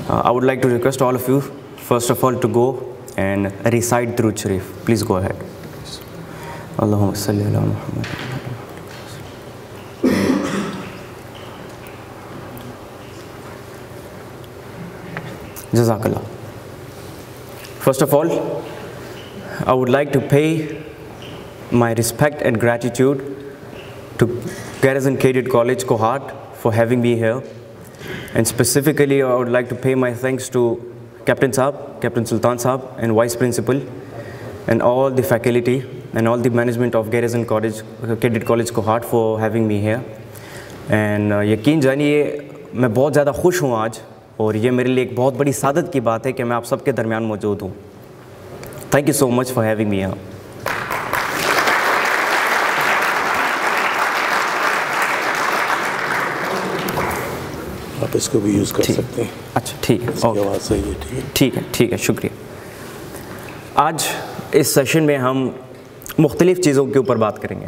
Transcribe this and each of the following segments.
I would like to request all of you, first of all, to go and recite Durood Sharif. Please go ahead. Allahumma salli ala Muhammad. Jazakallah. First of all, I would like to pay my respect and gratitude to Garrison Cadet College, Kohat, for having me here. And specifically, I would like to pay my thanks to Captain Saab, Captain Sultan Saab, and Vice Principal, and all the faculty, and all the management of Garrison College, Cadet College, Kohat, for having me here. And यकीन जानिए, मैं बहुत ज़्यादा खुश हूँ आज, और ये मेरे लिए एक बहुत बड़ी सादत की बात है कि मैं आप सबके दरमियान मौजूद हूँ. Thank you so much for having me here. आप इसको भी यूज़ कर सकते हैं. अच्छा, ठीक है. आवाज़ सही है. ठीक है. ठीक है, ठीक है, शुक्रिया. आज इस सेशन में हम मुख्तलिफ़ चीज़ों के ऊपर बात करेंगे.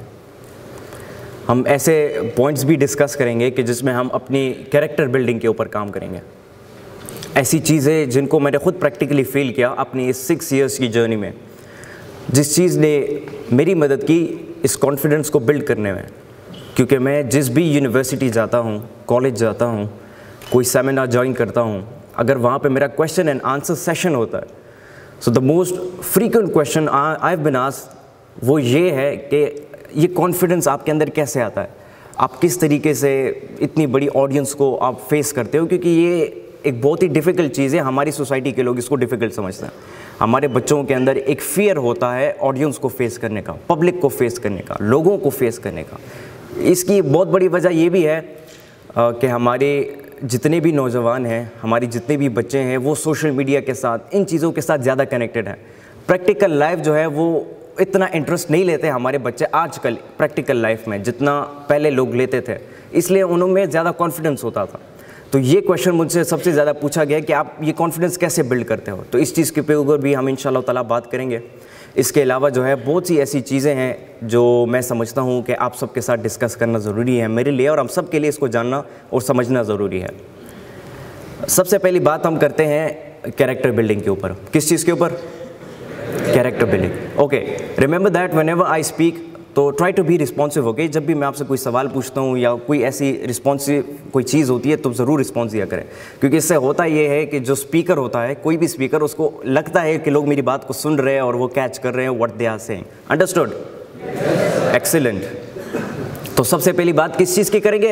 हम ऐसे पॉइंट्स भी डिस्कस करेंगे कि जिसमें हम अपनी कैरेक्टर बिल्डिंग के ऊपर काम करेंगे. ऐसी चीज़ें जिनको मैंने ख़ुद प्रैक्टिकली फील किया अपनी इस 6 इयर्स की जर्नी में, जिस चीज़ ने मेरी मदद की इस कॉन्फिडेंस को बिल्ड करने में. क्योंकि मैं जिस भी यूनिवर्सिटी जाता हूँ, कॉलेज जाता हूँ, कोई सेमिनार ज्वाइन करता हूँ, अगर वहाँ पे मेरा क्वेश्चन एंड आंसर सेशन होता है, so the most frequent question I have been asked वो ये है कि ये कॉन्फिडेंस आपके अंदर कैसे आता है, आप किस तरीके से इतनी बड़ी ऑडियंस को आप फेस करते हो. क्योंकि ये एक बहुत ही डिफ़िकल्ट चीज़ है. हमारी सोसाइटी के लोग इसको डिफ़िकल्ट समझते हैं. हमारे बच्चों के अंदर एक फ़ियर होता है ऑडियंस को फेस करने का, पब्लिक को फेस करने का, लोगों को फेस करने का. इसकी बहुत बड़ी वजह ये भी है कि हमारे जितने भी नौजवान हैं, हमारे जितने भी बच्चे हैं, वो सोशल मीडिया के साथ, इन चीज़ों के साथ ज़्यादा कनेक्टेड हैं. प्रैक्टिकल लाइफ जो है वो इतना इंटरेस्ट नहीं लेते हमारे बच्चे आजकल प्रैक्टिकल लाइफ में जितना पहले लोग लेते थे. इसलिए उनमें ज़्यादा कॉन्फिडेंस होता था. तो ये क्वेश्चन मुझसे सबसे ज़्यादा पूछा गया कि आप ये कॉन्फिडेंस कैसे बिल्ड करते हो. तो इस चीज़ के ऊपर भी हम इंशाल्लाह ताला बात करेंगे. इसके अलावा जो है बहुत सी ऐसी चीज़ें हैं जो मैं समझता हूँ कि आप सबके साथ डिस्कस करना ज़रूरी है मेरे लिए, और हम सब के लिए इसको जानना और समझना ज़रूरी है. सबसे पहली बात हम करते हैं कैरेक्टर बिल्डिंग के ऊपर. किस चीज़ के ऊपर? Character building. Okay, remember that whenever I speak, तो try to be responsive. Okay, जब भी मैं आपसे कोई सवाल पूछता हूँ या कोई ऐसी रिस्पॉन्सिव कोई चीज़ होती है तो ज़रूर रिस्पॉन्स दिया करें. क्योंकि इससे होता ये है कि जो स्पीकर होता है, कोई भी स्पीकर, उसको लगता है कि लोग मेरी बात को सुन रहे हैं और वो कैच कर रहे हैं what they are saying. Understood? Excellent. तो सबसे पहली बात किस चीज़ की करेंगे?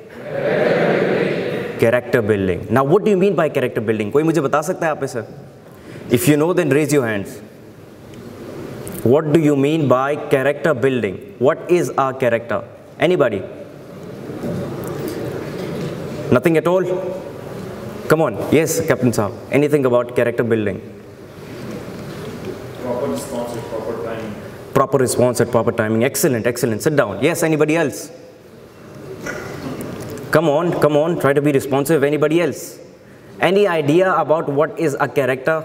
Character building. Now what do you mean by character building? कोई मुझे बता सकता है आप इसे? If you know then raise your hands. What do you mean by character building? What is our character? Anybody? Nothing at all? Come on. Yes, Captain Saab. Anything about character building? Proper response at proper timing. Proper response at proper timing. Excellent, excellent. Sit down. Yes, anybody else? Come on, come on. Try to be responsive. Anybody else? Any idea about what is a character?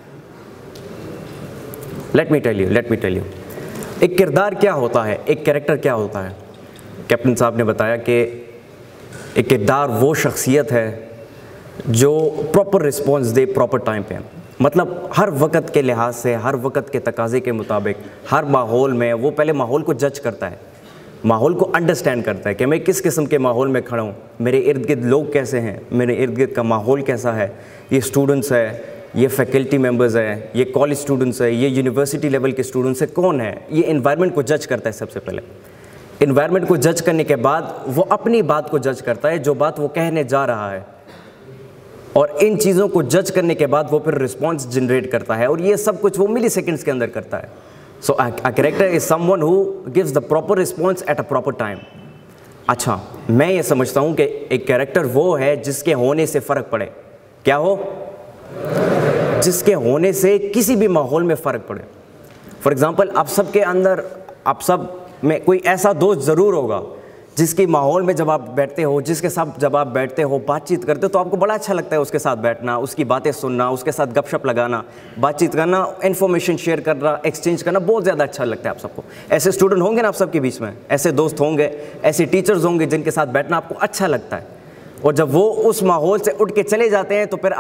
Let me tell you. एक किरदार क्या होता है, एक character क्या होता है. Captain साहब ने बताया कि एक किरदार वो शख्सियत है जो प्रॉपर रिस्पॉन्स दे प्रॉपर टाइम पे. मतलब हर वक्त के लिहाज से, हर वक्त के तकाजे के मुताबिक, हर माहौल में वो पहले माहौल को जज करता है, माहौल को अंडरस्टैंड करता है कि मैं किस किस्म के माहौल में खड़ा हूँ, मेरे इर्द गिर्द लोग कैसे हैं, मेरे इर्द गिर्द का माहौल कैसा है, ये स्टूडेंट्स है, ये फैकल्टी मेंबर्स हैं, ये कॉलेज स्टूडेंट्स है, ये यूनिवर्सिटी लेवल के स्टूडेंट्स है, कौन है. ये इन्वायरमेंट को जज करता है सबसे पहले. इन्वायरमेंट को जज करने के बाद वो अपनी बात को जज करता है, जो बात वो कहने जा रहा है, और इन चीज़ों को जज करने के बाद वो फिर रिस्पॉन्स जनरेट करता है, और ये सब कुछ वो मिली सेकेंड्स के अंदर करता है. So a character is someone who gives the proper response at a proper time. अच्छा, मैं ये समझता हूँ कि एक कैरेक्टर वो है जिसके होने से फ़र्क पड़े. क्या हो? जिसके होने से किसी भी माहौल में फ़र्क पड़े. फॉर एग्ज़ाम्पल, आप सबके अंदर, आप सब में कोई ऐसा दोस्त ज़रूर होगा जिसके माहौल में जब आप बैठते हो, जिसके साथ जब आप बैठते हो, बातचीत करते हो, तो आपको बड़ा अच्छा लगता है उसके साथ बैठना, उसकी बातें सुनना, उसके साथ गपशप लगाना, बातचीत करना, इन्फॉर्मेशन शेयर करना, एक्सचेंज करना, बहुत ज़्यादा अच्छा लगता है आप सबको. ऐसे स्टूडेंट होंगे ना आप सबके बीच में, ऐसे दोस्त होंगे, ऐसे टीचर्स होंगे जिनके साथ बैठना आपको अच्छा लगता है. और जब वो उस माहौल से उठ के चले जाते हैं तो फिर आप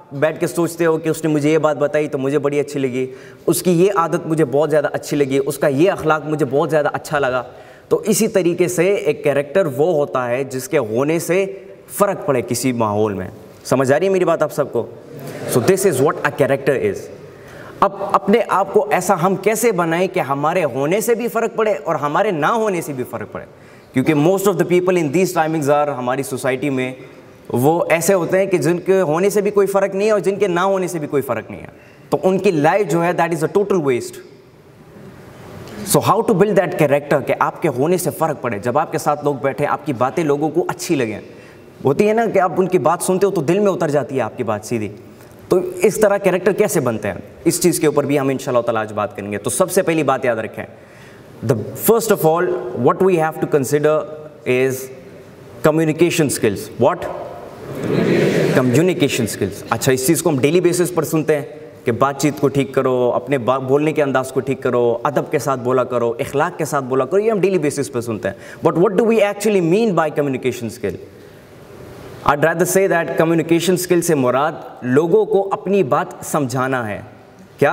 बैठ के सोचते हो कि उसने मुझे ये बात बताई तो मुझे बड़ी अच्छी लगी, उसकी ये आदत मुझे बहुत ज़्यादा अच्छी लगी, उसका ये अखलाक मुझे बहुत ज़्यादा अच्छा लगा। तो इसी तरीके से एक कैरेक्टर वो होता है जिसके होने से फ़र्क पड़े किसी माहौल में। समझ आ रही है मेरी बात आप सबको? So this is what a character is. अब अपने आप को ऐसा हम कैसे बनाएं कि हमारे होने से भी फ़र्क पड़े और हमारे ना होने से भी फ़र्क पड़े, क्योंकि most of the people in these timings are, हमारी सोसाइटी में वो ऐसे होते हैं कि जिनके होने से भी कोई फ़र्क नहीं है और जिनके ना होने से भी कोई फ़र्क नहीं है, तो उनकी लाइफ जो है that is a total waste. So how to build that character कि आपके होने से फ़र्क पड़े, जब आपके साथ लोग बैठे आपकी बातें लोगों को अच्छी लगें। होती है ना कि आप उनकी बात सुनते हो तो दिल में उतर जाती है आपकी बात सीधी। तो इस तरह कैरेक्टर कैसे बनते हैं, इस चीज़ के ऊपर भी हम इंशाल्लाह ताला आज बात करेंगे। तो सबसे पहली बात याद रखें, the first of all what we have to consider is communication skills. What? Communication skills. अच्छा, इस चीज़ को हम डेली बेसिस पर सुनते हैं कि बातचीत को ठीक करो, अपने बोलने के अंदाज को ठीक करो, अदब के साथ बोला करो, इखलाक के साथ बोला करो, ये हम डेली बेसिस पर सुनते हैं। But what do we actually mean by communication skill? I'd rather say that communication skill से मुराद लोगों को अपनी बात समझाना है। क्या?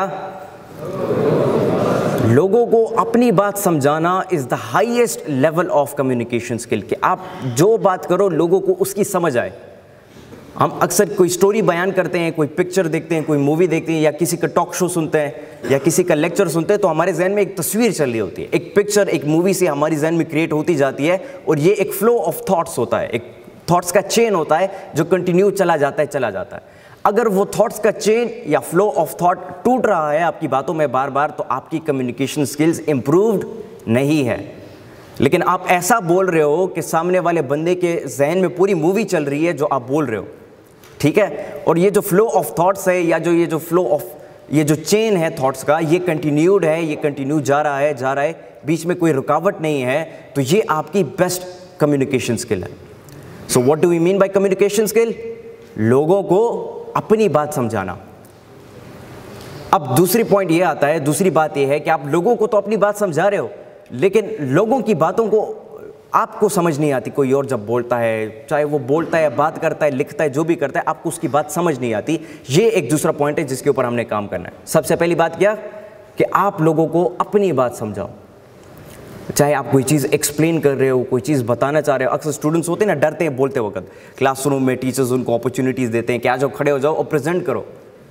लोगों को अपनी बात समझाना is the highest level of communication skill, कि आप जो बात करो लोगों को उसकी समझ आए। हम अक्सर कोई स्टोरी बयान करते हैं, कोई पिक्चर देखते हैं, कोई मूवी देखते हैं, या किसी का टॉक शो सुनते हैं या किसी का लेक्चर सुनते हैं, तो हमारे जहन में एक तस्वीर चल रही होती है, एक पिक्चर एक मूवी से हमारी जहन में क्रिएट होती जाती है, और ये एक फ्लो ऑफ थॉट्स होता है, एक थॉट्स का चेन होता है जो कंटिन्यू चला जाता है। अगर वो थॉट्स का चेन या फ्लो ऑफ थॉट टूट रहा है आपकी बातों में बार बार, तो आपकी कम्युनिकेशन स्किल्स इम्प्रूव्ड नहीं है। लेकिन आप ऐसा बोल रहे हो कि सामने वाले बंदे के जहन में पूरी मूवी चल रही है जो आप बोल रहे हो, ठीक है, और ये जो फ्लो ऑफ थॉट्स है या ये जो फ्लो ऑफ ये जो चेन है थॉट्स का, ये कंटिन्यूड है, ये कंटिन्यू जा रहा है, बीच में कोई रुकावट नहीं है, तो ये आपकी बेस्ट कम्युनिकेशन स्किल है। So what do we mean by communication skill? लोगों को अपनी बात समझाना। अब दूसरी पॉइंट ये आता है, दूसरी बात ये है कि आप लोगों को तो अपनी बात समझा रहे हो, लेकिन लोगों की बातों को आपको समझ नहीं आती। कोई और जब बोलता है, चाहे वो बोलता है, बात करता है, लिखता है, जो भी करता है, आपको उसकी बात समझ नहीं आती। ये एक दूसरा पॉइंट है जिसके ऊपर हमने काम करना है। सबसे पहली बात क्या कि आप लोगों को अपनी बात समझाओ। चाहे आप कोई चीज़ एक्सप्लेन कर रहे हो, कोई चीज़ बताना चाह रहे हो। अक्सर स्टूडेंट्स होते हैं ना, डरते हैं बोलते वक्त। क्लासरूम में टीचर्स उनको अपॉर्चुनिटीज़ देते हैं कि आ जाओ, खड़े हो जाओ और प्रेजेंट करो।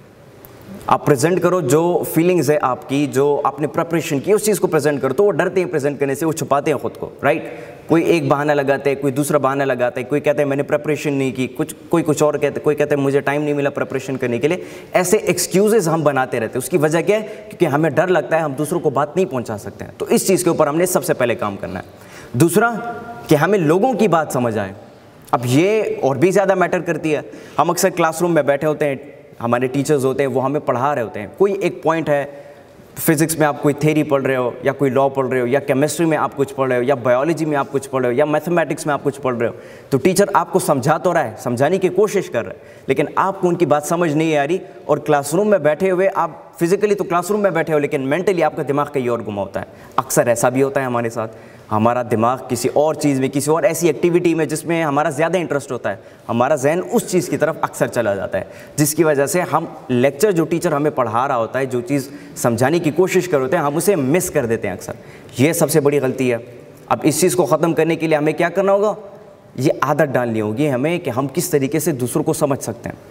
आप प्रेजेंट करो, जो फीलिंग्स है आपकी, जो आपने प्रिपरेशन की, उस चीज़ को प्रेजेंट करो। तो वो डरते हैं प्रेजेंट करने से, वो छुपाते हैं ख़ुद को, राइट। कोई एक बहाना लगाते हैं, कोई दूसरा बहाना लगाता है, कोई कहते हैं मैंने प्रिपरेशन नहीं की, कोई कुछ और कहते, कोई कहते हैं मुझे टाइम नहीं मिला प्रिपरेशन करने के लिए। ऐसे एक्सक्यूजेज हम बनाते रहते हैं। उसकी वजह क्या है? क्योंकि हमें डर लगता है हम दूसरों को बात नहीं पहुंचा सकते हैं। तो इस चीज़ के ऊपर हमने सबसे पहले काम करना है। दूसरा कि हमें लोगों की बात समझ आए। अब ये और भी ज़्यादा मैटर करती है। हम अक्सर क्लासरूम में बैठे होते हैं, हमारे टीचर्स होते हैं, वो हमें पढ़ा रहे होते हैं। कोई एक पॉइंट है, फिज़िक्स में आप कोई थ्योरी पढ़ रहे हो, या कोई लॉ पढ़ रहे हो, या केमिस्ट्री में आप कुछ पढ़ रहे हो, या बायोलॉजी में आप कुछ पढ़ रहे हो, या मैथमेटिक्स में आप कुछ पढ़ रहे हो। तो टीचर आपको समझा तो रहा है, समझाने की कोशिश कर रहा है, लेकिन आपको उनकी बात समझ नहीं आ रही। और क्लासरूम में बैठे हुए, आप फिजिकली तो क्लासरूम में बैठे हो, लेकिन मेंटली आपका दिमाग कहीं और घुमा होता है। अक्सर ऐसा भी होता है हमारे साथ। हमारा दिमाग किसी और चीज़ में, किसी और ऐसी एक्टिविटी में जिसमें हमारा ज़्यादा इंटरेस्ट होता है, हमारा जहन उस चीज़ की तरफ अक्सर चला जाता है, जिसकी वजह से हम लेक्चर, जो टीचर हमें पढ़ा रहा होता है, जो चीज़ समझाने की कोशिश कर होते हैं, हम उसे मिस कर देते हैं अक्सर। ये सबसे बड़ी गलती है। अब इस चीज़ को ख़त्म करने के लिए हमें क्या करना होगा? ये आदत डालनी होगी हमें कि हम किस तरीके से दूसरों को समझ सकते हैं।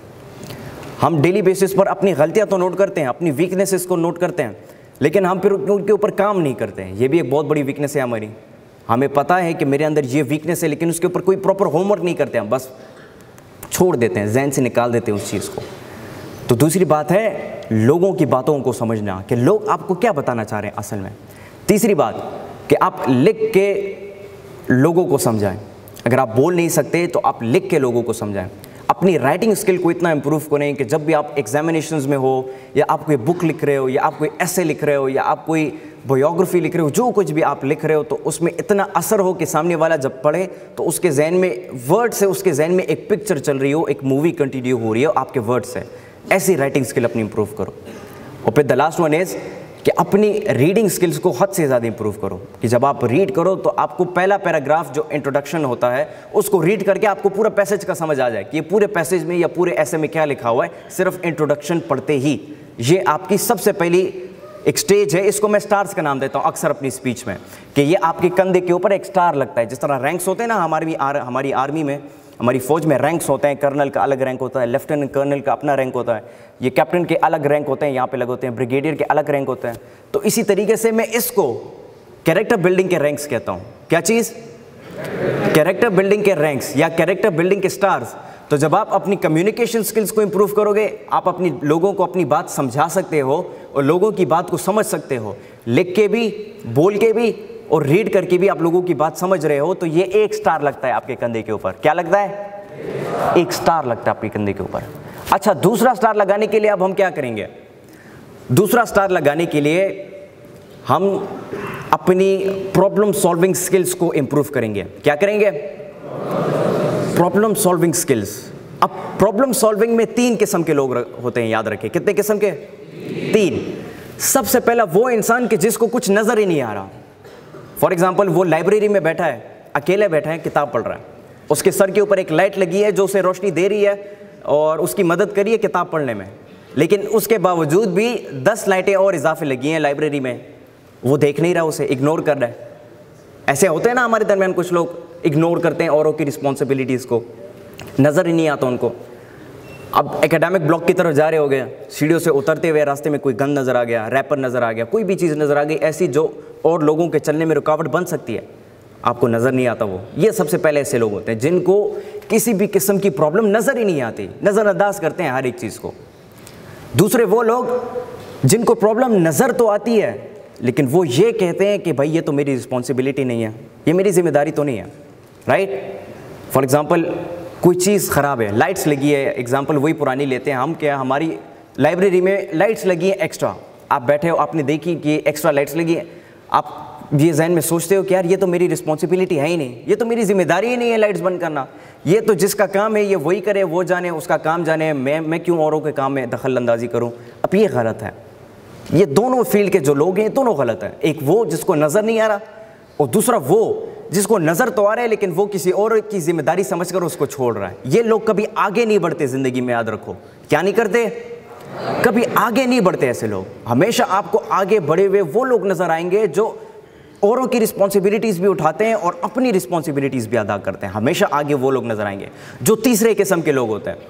हम डेली बेसिस पर अपनी गलतियाँ तो नोट करते हैं, अपनी वीकनेसेस को नोट करते हैं, लेकिन हम फिर उनके ऊपर काम नहीं करते हैं। ये भी एक बहुत बड़ी वीकनेस है हमारी। हमें पता है कि मेरे अंदर ये वीकनेस है, लेकिन उसके ऊपर कोई प्रॉपर होमवर्क नहीं करते, हम बस छोड़ देते हैं, जहन से निकाल देते हैं उस चीज़ को। तो दूसरी बात है लोगों की बातों को समझना कि लोग आपको क्या बताना चाह रहे हैं असल में। तीसरी बात कि आप लिख के लोगों को समझाएं। अगर आप बोल नहीं सकते तो आप लिख के लोगों को समझाएं। अपनी राइटिंग स्किल को इतना इम्प्रूव करें कि जब भी आप एग्जामिनेशंस में हो, या आप कोई बुक लिख रहे हो, या आप कोई ऐसे लिख रहे हो, या आप कोई बायोग्राफी लिख रहे हो, जो कुछ भी आप लिख रहे हो, तो उसमें इतना असर हो कि सामने वाला जब पढ़े तो उसके जहन में वर्ड से, उसके जहन में एक पिक्चर चल रही हो, एक मूवी कंटिन्यू हो रही हो आपके वर्ड से। ऐसी राइटिंग स्किल अपनी इम्प्रूव करो। और फिर द लास्ट वन इज़ कि अपनी रीडिंग स्किल्स को हद से ज़्यादा इंप्रूव करो, कि जब आप रीड करो तो आपको पहला पैराग्राफ जो इंट्रोडक्शन होता है उसको रीड करके आपको पूरा पैसेज का समझ आ जाए कि ये पूरे पैसेज में या पूरे ऐसे में क्या लिखा हुआ है, सिर्फ इंट्रोडक्शन पढ़ते ही। ये आपकी सबसे पहली एक स्टेज है, इसको मैं स्टार्स का नाम देता हूँ अक्सर अपनी स्पीच में, कि ये आपके कंधे के ऊपर एक स्टार लगता है। जिस तरह रैंक्स होते हैं ना हमारी आर्मी में, हमारी फ़ौज में रैंक्स होते हैं, कर्नल का अलग रैंक होता है, लेफ्टिनेंट कर्नल का अपना रैंक होता है, ये कैप्टन के अलग रैंक होते हैं, यहाँ पे लगे होते हैं, ब्रिगेडियर के अलग रैंक होते हैं। तो इसी तरीके से मैं इसको कैरेक्टर बिल्डिंग के रैंक्स कहता हूँ। क्या चीज़? कैरेक्टर बिल्डिंग के रैंक्स या कैरेक्टर बिल्डिंग के स्टार्स। तो जब आप अपनी कम्युनिकेशन स्किल्स को इंप्रूव करोगे, आप अपनी लोगों को अपनी बात समझा सकते हो और लोगों की बात को समझ सकते हो, लिख के भी, बोल के भी और रीड करके भी आप लोगों की बात समझ रहे हो, तो ये एक स्टार लगता है आपके कंधे के ऊपर। क्या लगता है? एक स्टार लगता है आपके कंधे के ऊपर। अच्छा, दूसरा स्टार लगाने के लिए अब हम क्या करेंगे? दूसरा स्टार लगाने के लिए हम अपनी प्रॉब्लम सॉल्विंग स्किल्स को इंप्रूव करेंगे। क्या करेंगे? Problem solving skills. अब प्रॉब्लम सॉल्विंग में 3 किस्म के लोग होते हैं, याद रखें। कितने किस्म के? 3। सबसे पहला वो इंसान कि जिसको कुछ नज़र ही नहीं आ रहा। फॉर एग्जाम्पल, वो लाइब्रेरी में बैठा है, अकेले बैठा है, किताब पढ़ रहा है, उसके सर के ऊपर एक लाइट लगी है जो उसे रोशनी दे रही है और उसकी मदद करी है किताब पढ़ने में, लेकिन उसके बावजूद भी 10 लाइटें और इजाफे लगी हैं लाइब्रेरी में, वो देख नहीं रहा, उसे इग्नोर कर रहा है। ऐसे होते हैं ना हमारे दरमियान, कुछ लोग इग्नोर करते हैं औरों की रिस्पॉन्सिबिलिटीज़ को, नज़र ही नहीं आता उनको। अब एकेडमिक ब्लॉक की तरफ जा रहे हो गए, सीढ़ियों से उतरते हुए रास्ते में कोई गन नज़र आ गया, रैपर नज़र आ गया, कोई भी चीज़ नज़र आ गई ऐसी जो और लोगों के चलने में रुकावट बन सकती है, आपको नज़र नहीं आता वो। ये सबसे पहले ऐसे लोग होते हैं जिनको किसी भी किस्म की प्रॉब्लम नज़र ही नहीं आती, नज़रअंदाज करते हैं हर एक चीज़ को। दूसरे वो लोग जिनको प्रॉब्लम नज़र तो आती है, लेकिन वो ये कहते हैं कि भाई ये तो मेरी रिस्पॉन्सिबिलिटी नहीं है, ये मेरी जिम्मेदारी तो नहीं है, राइट। फॉर एग्ज़ाम्पल, कोई चीज़ ख़राब है, लाइट्स लगी है, एग्जांपल वही पुरानी लेते हैं हम, क्या हमारी लाइब्रेरी में लाइट्स लगी हैं एक्स्ट्रा, आप बैठे हो, आपने देखी कि एक्स्ट्रा लाइट्स लगी हैं, आप ये जहन में सोचते हो कि यार ये तो मेरी रिस्पॉन्सिबिलिटी है ही नहीं, ये तो मेरी जिम्मेदारी ही नहीं है लाइट्स बंद करना, ये तो जिसका काम है ये वही करे, वो जाने, उसका काम जाने, मैं क्यों औरों के काम में दखल अंदाजी करूँ। अब ये गलत है। ये दोनों फील्ड के जो लोग हैं दोनों गलत हैं। एक वो जिसको नज़र नहीं आ रहा और दूसरा वो जिसको नज़र तो आ रहा है लेकिन वो किसी और की जिम्मेदारी समझकर उसको छोड़ रहा है। ये लोग कभी आगे नहीं बढ़ते ज़िंदगी में, याद रखो। क्या नहीं करते? कभी आगे नहीं बढ़ते ऐसे लोग। हमेशा आपको आगे बढ़े हुए वो लोग नज़र आएंगे जो औरों की रिस्पॉन्सिबिलिटीज़ भी उठाते हैं और अपनी रिस्पॉन्सिबिलिटीज़ भी अदा करते हैं। हमेशा आगे वो लोग नज़र आएंगे। जो तीसरे किस्म के लोग होते हैं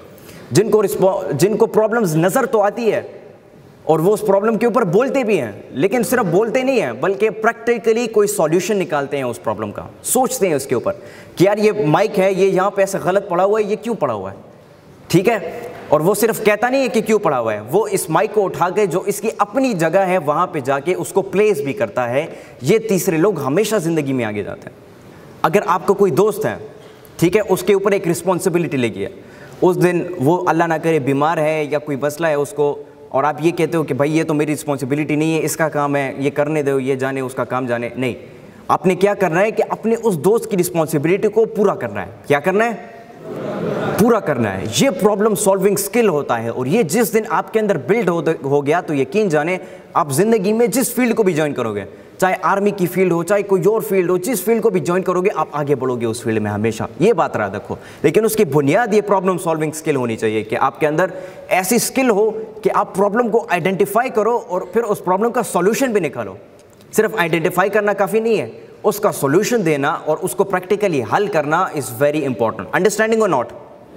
जिनको प्रॉब्लम्स नज़र तो आती है और वो उस प्रॉब्लम के ऊपर बोलते भी हैं, लेकिन सिर्फ बोलते नहीं हैं बल्कि प्रैक्टिकली कोई सॉल्यूशन निकालते हैं उस प्रॉब्लम का, सोचते हैं उसके ऊपर कि यार ये माइक है, ये यहाँ पे ऐसा गलत पड़ा हुआ है, ये क्यों पड़ा हुआ है, ठीक है। और वो सिर्फ कहता नहीं है कि क्यों पड़ा हुआ है, वो इस माइक को उठा के जो इसकी अपनी जगह है वहाँ पे जाके उसको प्लेस भी करता है। ये तीसरे लोग हमेशा ज़िंदगी में आगे जाते हैं। अगर आपका कोई दोस्त है, ठीक है, उसके ऊपर एक रिस्पॉन्सिबिलिटी लगी है, उस दिन वो अल्लाह ना करे बीमार है या कोई मसला है उसको, और आप ये कहते हो कि भाई ये तो मेरी रिस्पॉन्सिबिलिटी नहीं है, इसका काम है, ये करने दो, ये जाने, उसका काम जाने। नहीं, आपने क्या करना है कि अपने उस दोस्त की रिस्पॉन्सिबिलिटी को पूरा करना है। क्या करना है? पूरा करना है। ये प्रॉब्लम सॉल्विंग स्किल होता है और ये जिस दिन आपके अंदर बिल्ड हो गया तो यकीन जाने आप ज़िंदगी में जिस फील्ड को भी ज्वाइन करोगे, चाहे आर्मी की फील्ड हो, चाहे कोई और फील्ड हो, जिस फील्ड को भी ज्वाइन करोगे आप आगे बढ़ोगे उस फील्ड में हमेशा। ये बात याद रखो। लेकिन उसकी बुनियाद ये प्रॉब्लम सॉल्विंग स्किल होनी चाहिए कि आपके अंदर ऐसी स्किल हो कि आप प्रॉब्लम को आइडेंटिफाई करो और फिर उस प्रॉब्लम का सॉल्यूशन भी निकालो। सिर्फ आइडेंटिफाई करना काफ़ी नहीं है, उसका सॉल्यूशन देना और उसको प्रैक्टिकली हल करना इज़ वेरी इंपॉर्टेंट। अंडरस्टैंडिंग और नॉट?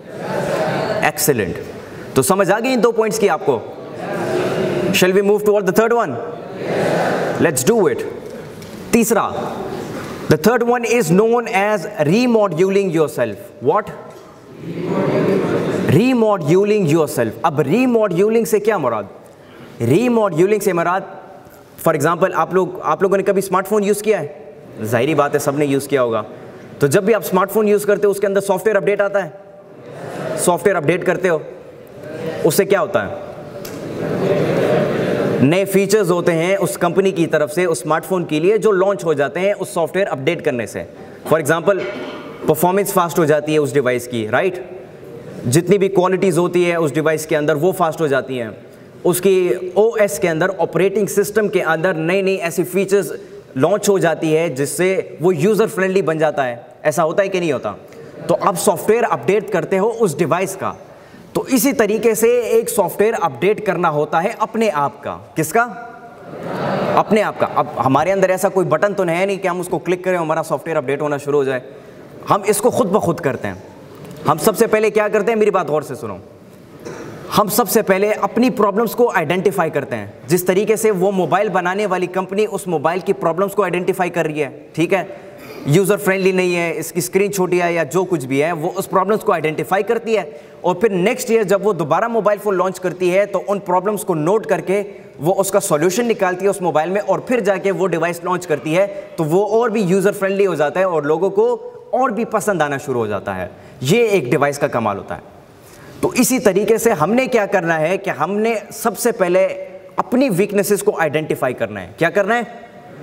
एक्सीलेंट। तो समझ आ गई इन 2 पॉइंट्स की आपको? Shall we move toward the third one? Let's do it. तीसरा, the third one is known as remodelling yourself. What? Remodelling yourself. अब रीमॉड्यूलिंग से क्या मुराद? रीमॉड्यूलिंग से मुराद, फॉर एग्जांपल आप लोगों ने कभी स्मार्टफोन यूज़ किया है? जाहिर बात है सबने यूज़ किया होगा। तो जब भी आप स्मार्टफोन यूज़ करते हो उसके अंदर सॉफ्टवेयर अपडेट आता है। सॉफ्टवेयर अपडेट करते हो, उससे क्या होता है? नए फीचर्स होते हैं उस कंपनी की तरफ से उस स्मार्टफोन के लिए जो लॉन्च हो जाते हैं उस सॉफ्टवेयर अपडेट करने से। फॉर एग्जांपल, परफॉर्मेंस फास्ट हो जाती है उस डिवाइस की, राइट। जितनी भी क्वालिटीज़ होती है उस डिवाइस के अंदर वो फास्ट हो जाती हैं। उसकी OS के अंदर, ऑपरेटिंग सिस्टम के अंदर नई नई ऐसी फीचर्स लॉन्च हो जाती है जिससे वो यूज़र फ्रेंडली बन जाता है। ऐसा होता है कि नहीं होता? तो आप सॉफ्टवेयर अपडेट करते हो उस डिवाइस का, तो इसी तरीके से एक सॉफ्टवेयर अपडेट करना होता है अपने आप का। किसका? अपने आप का। अब हमारे अंदर ऐसा कोई बटन तो है नहीं कि हम उसको क्लिक करें हमारा सॉफ्टवेयर अपडेट होना शुरू हो जाए। हम इसको खुद ब खुद करते हैं। हम सबसे पहले क्या करते हैं, मेरी बात गौर से सुनो, हम सबसे पहले अपनी प्रॉब्लम्स को आइडेंटिफाई करते हैं। जिस तरीके से वो मोबाइल बनाने वाली कंपनी उस मोबाइल की प्रॉब्लम्स को आइडेंटिफाई कर रही है, ठीक है, यूज़र फ्रेंडली नहीं है, इसकी स्क्रीन छोटी है या जो कुछ भी है, वो उस प्रॉब्लम्स को आइडेंटिफाई करती है और फिर नेक्स्ट ईयर जब वो दोबारा मोबाइल फ़ोन लॉन्च करती है तो उन प्रॉब्लम्स को नोट करके वो उसका सॉल्यूशन निकालती है उस मोबाइल में और फिर जाके वो डिवाइस लॉन्च करती है, तो वो और भी यूज़र फ्रेंडली हो जाता है और लोगों को और भी पसंद आना शुरू हो जाता है। ये एक डिवाइस का कमाल होता है। तो इसी तरीके से हमने क्या करना है कि हमने सबसे पहले अपनी वीकनेसेस को आइडेंटिफाई करना है। क्या करना है?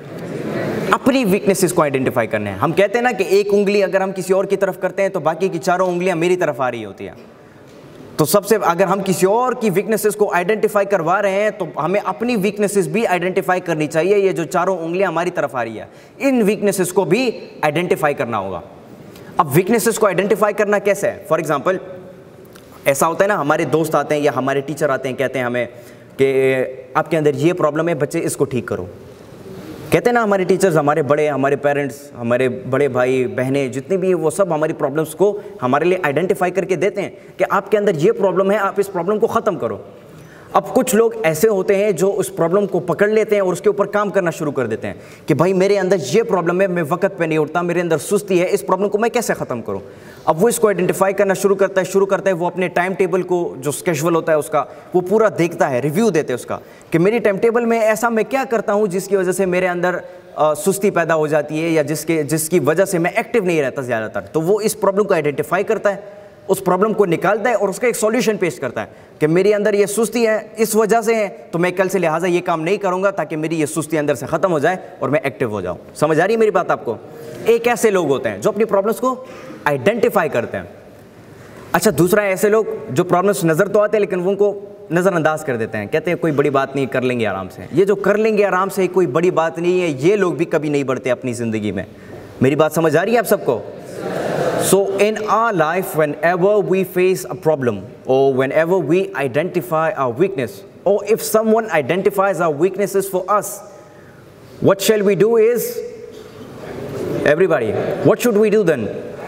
अपनी वीकनेसेस को आइडेंटिफाई करना है। हम कहते हैं ना कि एक उंगली अगर हम किसी और की तरफ करते हैं तो बाकी की चारों उंगलियां मेरी तरफ आ रही होती हैं। तो सबसे अगर हम किसी और की वीकनेसेस को आइडेंटिफाई करवा रहे हैं तो हमें अपनी वीकनेसेस भी आइडेंटिफाई करनी चाहिए। ये जो चारों उंगलियां हमारी तरफ आ रही है, इन वीकनेसेस को भी आइडेंटिफाई करना होगा। अब वीकनेसेस को आइडेंटिफाई करना कैसे है? फॉर एग्जाम्पल, ऐसा होता है ना, हमारे दोस्त आते हैं या हमारे टीचर आते हैं, कहते हैं हमें कि आपके अंदर ये प्रॉब्लम है बच्चे, इसको ठीक करो। कहते हैं ना हमारे टीचर्स, हमारे पेरेंट्स, हमारे बड़े भाई बहनें जितने भी हैं, वो सब हमारी प्रॉब्लम्स को हमारे लिए आइडेंटिफाई करके देते हैं कि आपके अंदर ये प्रॉब्लम है, आप इस प्रॉब्लम को ख़त्म करो। अब कुछ लोग ऐसे होते हैं जो उस प्रॉब्लम को पकड़ लेते हैं और उसके ऊपर काम करना शुरू कर देते हैं कि भाई मेरे अंदर ये प्रॉब्लम है, मैं वक्त पे नहीं उठता, मेरे अंदर सुस्ती है, इस प्रॉब्लम को मैं कैसे ख़त्म करूं। अब वो इसको आइडेंटिफाई करना शुरू करता है, वो अपने टाइम टेबल को, जो स्केड्यूल होता है उसका, वो पूरा देखता है, रिव्यू देते हैं उसका कि मेरी टाइम टेबल में ऐसा मैं क्या करता हूँ जिसकी वजह से मेरे अंदर सुस्ती पैदा हो जाती है या जिसकी वजह से मैं एक्टिव नहीं रहता ज़्यादातर। तो वो इस प्रॉब्लम को आइडेंटिफाई करता है, उस प्रॉब्लम को निकालता है और उसका एक सॉल्यूशन पेश करता है कि मेरे अंदर ये सुस्ती है, इस वजह से है, तो मैं कल से लिहाजा ये काम नहीं करूंगा ताकि मेरी ये सुस्ती अंदर से ख़त्म हो जाए और मैं एक्टिव हो जाऊं। समझ आ रही है मेरी बात आपको? एक ऐसे लोग होते हैं जो अपनी प्रॉब्लम्स को आइडेंटिफाई करते हैं। अच्छा, दूसरा ऐसे लोग जो प्रॉब्लम्स नज़र तो आते हैं लेकिन उनको नज़रअंदाज कर देते हैं, कहते हैं कोई बड़ी बात नहीं, कर लेंगे आराम से। ये जो कर लेंगे आराम से कोई बड़ी बात नहीं है, ये लोग भी कभी नहीं बढ़ते अपनी ज़िंदगी में। मेरी बात समझ आ रही है आप सबको? So in our life, whenever we face a problem or whenever we identify our weakness, or if someone identifies our weaknesses for us, what shall we do is, everybody, what should we do then?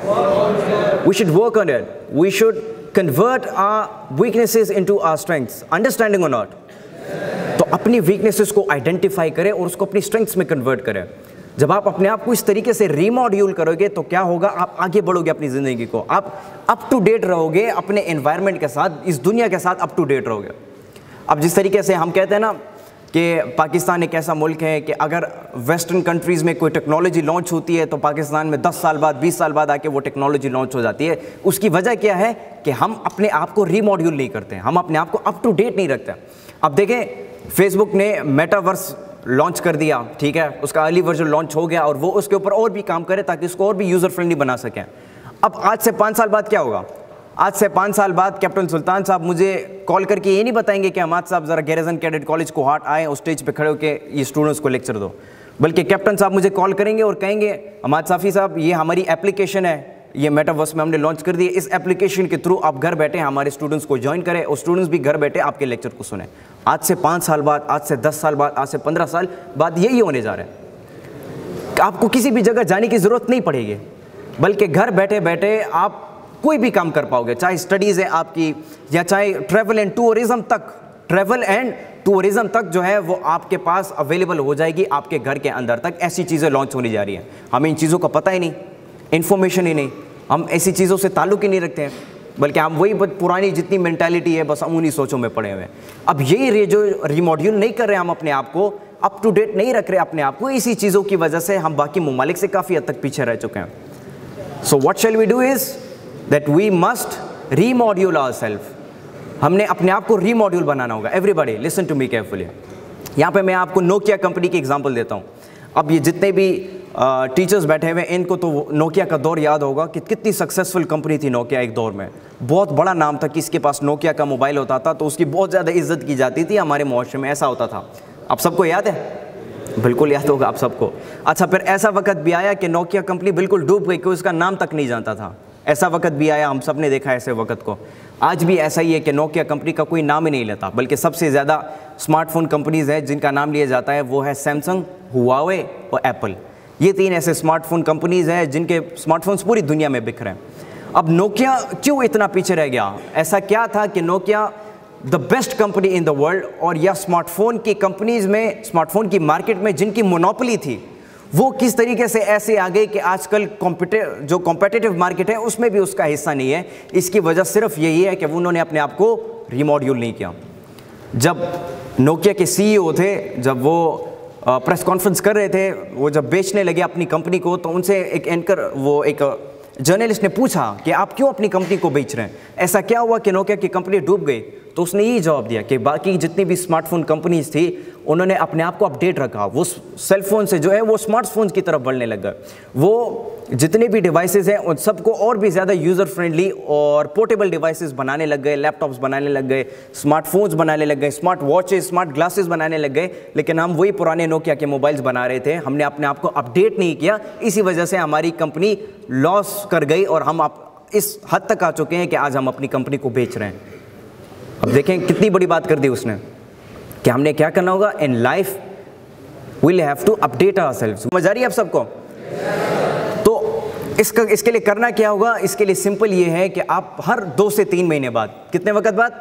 We should work on it. We should convert our weaknesses into our strengths. Understanding or not? तो अपनी weaknesses को identify करें और उसको अपनी strengths में convert करें। जब आप अपने आप को इस तरीके से रीमॉड्यूल करोगे तो क्या होगा, आप आगे बढ़ोगे अपनी ज़िंदगी को, आप अप टू डेट रहोगे अपने एनवायरनमेंट के साथ, इस दुनिया के साथ अप टू डेट रहोगे। अब जिस तरीके से हम कहते हैं ना कि पाकिस्तान एक ऐसा मुल्क है कि अगर वेस्टर्न कंट्रीज़ में कोई टेक्नोलॉजी लॉन्च होती है तो पाकिस्तान में 10 साल बाद, 20 साल बाद आके वो टेक्नोलॉजी लॉन्च हो जाती है। उसकी वजह क्या है कि हम अपने आप को रीमॉड्यूल नहीं करते, हम अपने आप को अप टू डेट नहीं रखते। अब देखें, फेसबुक ने मेटावर्स लॉन्च कर दिया, ठीक है, उसका अर्ली वर्जन लॉन्च हो गया और वो उसके ऊपर और भी काम करे ताकि उसको और भी यूज़र फ्रेंडली बना सकें। अब आज से 5 साल बाद क्या होगा? आज से 5 साल बाद कैप्टन सुल्तान साहब मुझे कॉल करके ये नहीं बताएंगे कि हमाद साहब ज़रा गैरिसन कैडेट कॉलेज को हाट आए और स्टेज पे खड़े होकर ये स्टूडेंट्स को लेक्चर दो, बल्कि कैप्टन साहब मुझे कॉल करेंगे और कहेंगे हमाद साफ़ी साहब ये हमारी एप्लीकेशन है, ये मेटावर्स में हमने लॉन्च कर दी है, इस एप्लीकेशन के थ्रू आप घर बैठे हमारे स्टूडेंट्स को ज्वाइन करें और स्टूडेंट्स भी घर बैठे आपके लेक्चर को सुने। आज से 5 साल बाद, आज से 10 साल बाद, आज से 15 साल बाद यही होने जा रहा है। आपको किसी भी जगह जाने की ज़रूरत नहीं पड़ेगी, बल्कि घर बैठे बैठे आप कोई भी काम कर पाओगे, चाहे स्टडीज़ है आपकी या चाहे ट्रैवल एंड टूरिज़म तक जो है वो आपके पास अवेलेबल हो जाएगी आपके घर के अंदर तक। ऐसी चीज़ें लॉन्च होने जा रही हैं, हमें इन चीज़ों का पता ही नहीं, इन्फॉर्मेशन ही नहीं, हम ऐसी चीज़ों से ताल्लुक़ ही नहीं रखते हैं, बल्कि हम वही पुरानी जितनी मेंटालिटी है बस हम उन्हीं सोचों में पड़े हुए हैं। अब यही जो रीमॉड्यूल नहीं कर रहे हम अपने आप को, अप टू डेट नहीं रख रहे अपने आप को, इसी चीज़ों की वजह से हम बाकी ममालिक से काफ़ी हद तक पीछे रह चुके हैं। So what shall we do is that we must remodel ourselves. हमने अपने आप को रीमॉड्यूल बनाना होगा। Everybody listen to me carefully. यहाँ पे मैं आपको नोकिया कंपनी की एग्जांपल देता हूँ। अब ये जितने भी टीचर्स बैठे हुए हैं इनको तो नोकिया का दौर याद होगा कि कितनी सक्सेसफुल कंपनी थी नोकिया एक दौर में। बहुत बड़ा नाम था, किसके पास नोकिया का मोबाइल होता था तो उसकी बहुत ज़्यादा इज्जत की जाती थी हमारे मुआशरे में, ऐसा होता था। आप सबको याद है? बिल्कुल याद होगा आप सबको। अच्छा, फिर ऐसा वक्त भी आया कि नोकिया कंपनी बिल्कुल डूब गई कि उसका नाम तक नहीं जानता था। ऐसा वक्त भी आया, हम सब ने देखा ऐसे वक्त को। आज भी ऐसा ही है कि नोकिया कंपनी का कोई नाम ही नहीं लेता, बल्कि सबसे ज़्यादा स्मार्टफोन कंपनीज़ हैं जिनका नाम लिया जाता है वो है सैमसंग, हुआवे और एप्पल। ये 3 ऐसे स्मार्टफोन कंपनीज़ हैं जिनके स्मार्टफोन्स पूरी दुनिया में बिक रहे हैं। अब नोकिया क्यों इतना पीछे रह गया? ऐसा क्या था कि Nokia the best company in the world, और या स्मार्टफोन की कंपनीज़ में, स्मार्टफोन की मार्केट में जिनकी मोनोपोली थी, वो किस तरीके से ऐसे आ गए कि आजकल जो कॉम्पिटिटिव मार्केट है उसमें भी उसका हिस्सा नहीं है। इसकी वजह सिर्फ यही है कि उन्होंने अपने आप को रीमॉड्यूल नहीं किया। जब नोकिया के CEO थे, जब वो प्रेस कॉन्फ्रेंस कर रहे थे, वो जब बेचने लगे अपनी कंपनी को, तो उनसे एक जर्नलिस्ट ने पूछा कि आप क्यों अपनी कंपनी को बेच रहे हैं, ऐसा क्या हुआ कि नोकिया की कंपनी डूब गई? तो उसने यही जवाब दिया कि बाकी जितनी भी स्मार्टफोन कंपनीज थी उन्होंने अपने आप को अपडेट रखा, वो सेलफोन से जो है वो स्मार्टफोन्स की तरफ बढ़ने लग गए। वो जितने भी डिवाइसेस हैं उन सबको और भी ज़्यादा यूज़र फ्रेंडली और पोर्टेबल डिवाइसेस बनाने लग गए, लैपटॉप्स बनाने लग गए, स्मार्टफोन्स बनाने लग गए, स्मार्ट वॉचेस, स्मार्ट ग्लासेस बनाने लग गए। लेकिन हम वही पुराने नोकिया के मोबाइल्स बना रहे थे, हमने अपने आप को अपडेट नहीं किया। इसी वजह से हमारी कंपनी लॉस कर गई और हम इस हद तक आ चुके हैं कि आज हम अपनी कंपनी को बेच रहे हैं। अब देखें कितनी बड़ी बात कर दी उसने कि हमने क्या करना होगा in life, we'll have to update ourselves. समझ आ रही है आप सबको? तो इसके लिए करना क्या होगा? इसके लिए सिंपल ये है कि आप हर 2 से 3 महीने बाद, कितने वक्त बाद?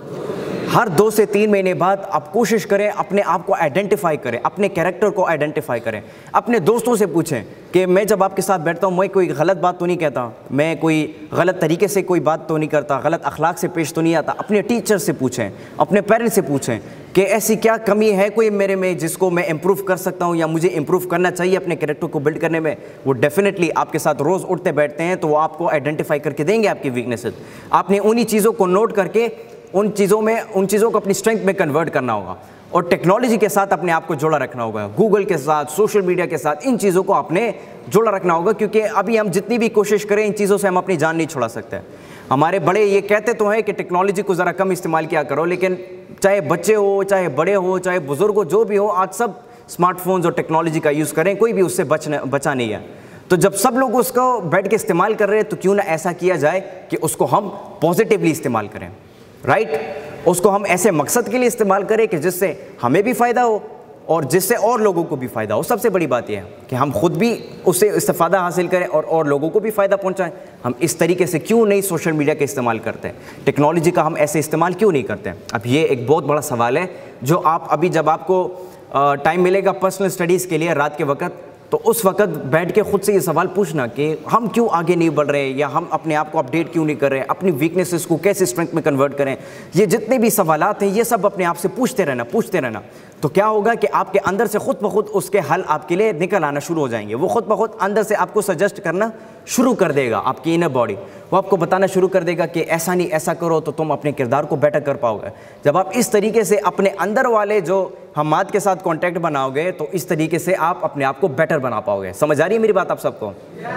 हर 2 से 3 महीने बाद आप कोशिश करें अपने आप को आइडेंटिफाई करें, अपने कैरेक्टर को आइडेंटिफाई करें। अपने दोस्तों से पूछें कि मैं जब आपके साथ बैठता हूँ मैं कोई गलत बात तो नहीं कहता, मैं कोई गलत तरीके से कोई बात तो नहीं करता, गलत अखलाक से पेश तो नहीं आता। अपने टीचर से पूछें, अपने पेरेंट्स से पूछें कि ऐसी क्या कमी है कोई मेरे में जिसको मैं इम्प्रूव कर सकता हूँ या मुझे इम्प्रूव करना चाहिए अपने कैरेक्टर को बिल्ड करने में। वो डेफिनेटली आपके साथ रोज़ उठते बैठते हैं तो वो आपको आइडेंटिफाई करके देंगे आपकी वीकनेसेस। आपने उन्हीं चीज़ों को नोट करके उन चीज़ों को अपनी स्ट्रेंथ में कन्वर्ट करना होगा और टेक्नोलॉजी के साथ अपने आप को जोड़ा रखना होगा, गूगल के साथ, सोशल मीडिया के साथ, इन चीज़ों को आपने जोड़ा रखना होगा। क्योंकि अभी हम जितनी भी कोशिश करें इन चीज़ों से हम अपनी जान नहीं छुड़ा सकते। हमारे बड़े ये कहते तो हैं कि टेक्नोलॉजी को ज़रा कम इस्तेमाल किया करो, लेकिन चाहे बच्चे हो, चाहे बड़े हो, चाहे बुज़ुर्ग हो, जो भी हो, आज सब स्मार्टफोन्स और टेक्नोलॉजी का यूज़ करें, कोई भी उससे बचा नहीं है। तो जब सब लोग उसको बैठ के इस्तेमाल कर रहे हैं तो क्यों ना ऐसा किया जाए कि उसको हम पॉजिटिवली इस्तेमाल करें, राइट? उसको हम ऐसे मकसद के लिए इस्तेमाल करें कि जिससे हमें भी फ़ायदा हो और जिससे और लोगों को भी फ़ायदा हो। सबसे बड़ी बात यह है कि हम खुद भी उससे इस्तेफ़ादा हासिल करें और लोगों को भी फ़ायदा पहुंचाएं। हम इस तरीके से क्यों नहीं सोशल मीडिया का इस्तेमाल करते हैं, टेक्नोलॉजी का हम ऐसे इस्तेमाल क्यों नहीं करते हैं? अब ये एक बहुत बड़ा सवाल है जो आप अभी जब आपको टाइम मिलेगा पर्सनल स्टडीज़ के लिए रात के वक्त, तो उस वक्त बैठ के खुद से ये सवाल पूछना कि हम क्यों आगे नहीं बढ़ रहे या हम अपने आप को अपडेट क्यों नहीं कर रहे, अपनी वीकनेसेस को कैसे स्ट्रेंथ में कन्वर्ट करें। ये जितने भी सवालात हैं ये सब अपने आप से पूछते रहना। तो क्या होगा कि आपके अंदर से खुद ब खुद उसके हल आपके लिए निकल आना शुरू हो जाएंगे। वो खुद ब खुद अंदर से आपको सजेस्ट करना शुरू कर देगा, आपकी इनर बॉडी वो आपको बताना शुरू कर देगा कि ऐसा नहीं ऐसा करो तो तुम अपने किरदार को बेटर कर पाओगे। जब आप इस तरीके से अपने अंदर वाले जो हमाद के साथ कांटेक्ट बनाओगे तो इस तरीके से आप अपने आप को बेटर बना पाओगे। समझ आ रही है मेरी बात आप सबको?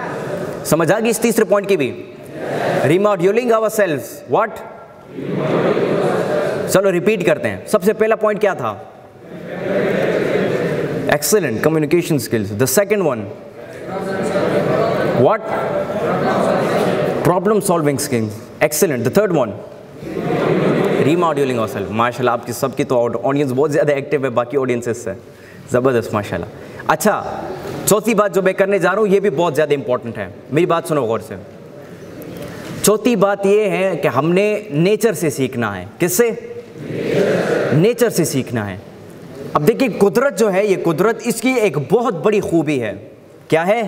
समझ आ गई इस तीसरे पॉइंट की भी? Remodelling ourselves. व्हाट? चलो रिपीट करते हैं। सबसे पहला पॉइंट क्या था? Excellent communication skills. The second one, what? Problem solving skills. Excellent. The third one, remodeling ourselves. माशाल्लाह आपकी सबकी तो ऑडियंस बहुत ज़्यादा एक्टिव है बाकी ऑडियंसेस से, ज़बरदस्त माशाल्लाह। अच्छा, चौथी बात जो मैं करने जा रहा हूँ ये भी बहुत ज़्यादा इंपॉर्टेंट है, मेरी बात सुनो गौर से। चौथी बात ये है कि हमने नेचर से सीखना है। किससे? नेचर से सीखना है। अब देखिए कुदरत जो है, ये कुदरत, इसकी एक बहुत बड़ी खूबी है। क्या है?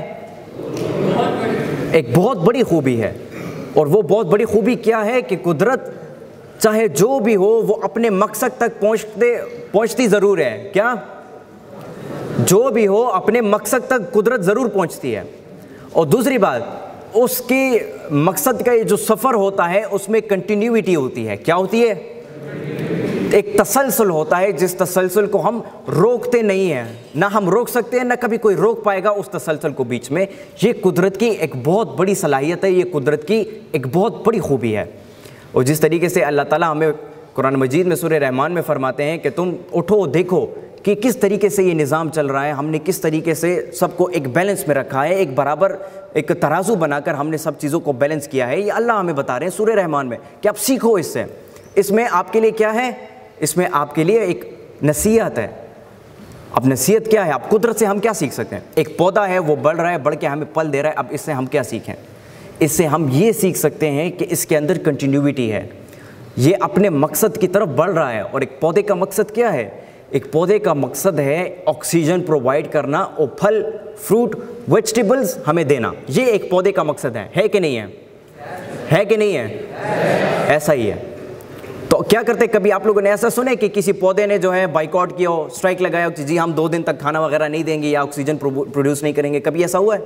एक बहुत बड़ी खूबी है। और वो बहुत बड़ी खूबी क्या है कि कुदरत चाहे जो भी हो वो अपने मकसद तक पहुंचती ज़रूर है। क्या? जो भी हो अपने मकसद तक कुदरत ज़रूर पहुंचती है। और दूसरी बात, उसके मकसद का ये जो सफ़र होता है उसमें कंटिन्यूटी होती है। क्या होती है? एक तसलसल होता है जिस तसलसल को हम रोकते नहीं हैं, ना हम रोक सकते हैं ना कभी कोई रोक पाएगा उस तसलसल को बीच में। ये कुदरत की एक बहुत बड़ी सलाहियत है, ये कुदरत की एक बहुत बड़ी खूबी है। और जिस तरीके से अल्लाह ताला हमें कुरान मजीद में सूरह रहमान में फरमाते हैं कि तुम उठो देखो कि किस तरीके से ये निज़ाम चल रहा है, हमने किस तरीके से सबको एक बैलेंस में रखा है, एक बराबर एक तराजू बनाकर हमने सब चीज़ों को बैलेंस किया है। ये अल्लाह हमें बता रहे हैं सूरह रहमान में कि आप सीखो इससे। इसमें आपके लिए क्या है? इसमें आपके लिए एक नसीहत है। अब नसीहत क्या है? आप कुदरत से हम क्या सीख सकते हैं? एक पौधा है, वो बढ़ रहा है, बढ़ के हमें फल दे रहा है। अब इससे हम क्या सीखें? इससे हम ये सीख सकते हैं कि इसके अंदर कंटिन्यूटी है, ये अपने मकसद की तरफ बढ़ रहा है। और एक पौधे का मकसद क्या है? एक पौधे का मकसद है ऑक्सीजन प्रोवाइड करना और फल, फ्रूट, वेजिटेबल्स हमें देना। ये एक पौधे का मकसद है कि नहीं है? है कि नहीं है? ऐसा ही है। तो क्या करते, कभी आप लोगों ने ऐसा सुने कि किसी पौधे ने जो है बाइकआउट किया हो, स्ट्राइक लगाया हो कि जी हम 2 दिन तक खाना वगैरह नहीं देंगे या ऑक्सीजन प्रोड्यूस नहीं करेंगे? कभी ऐसा हुआ है?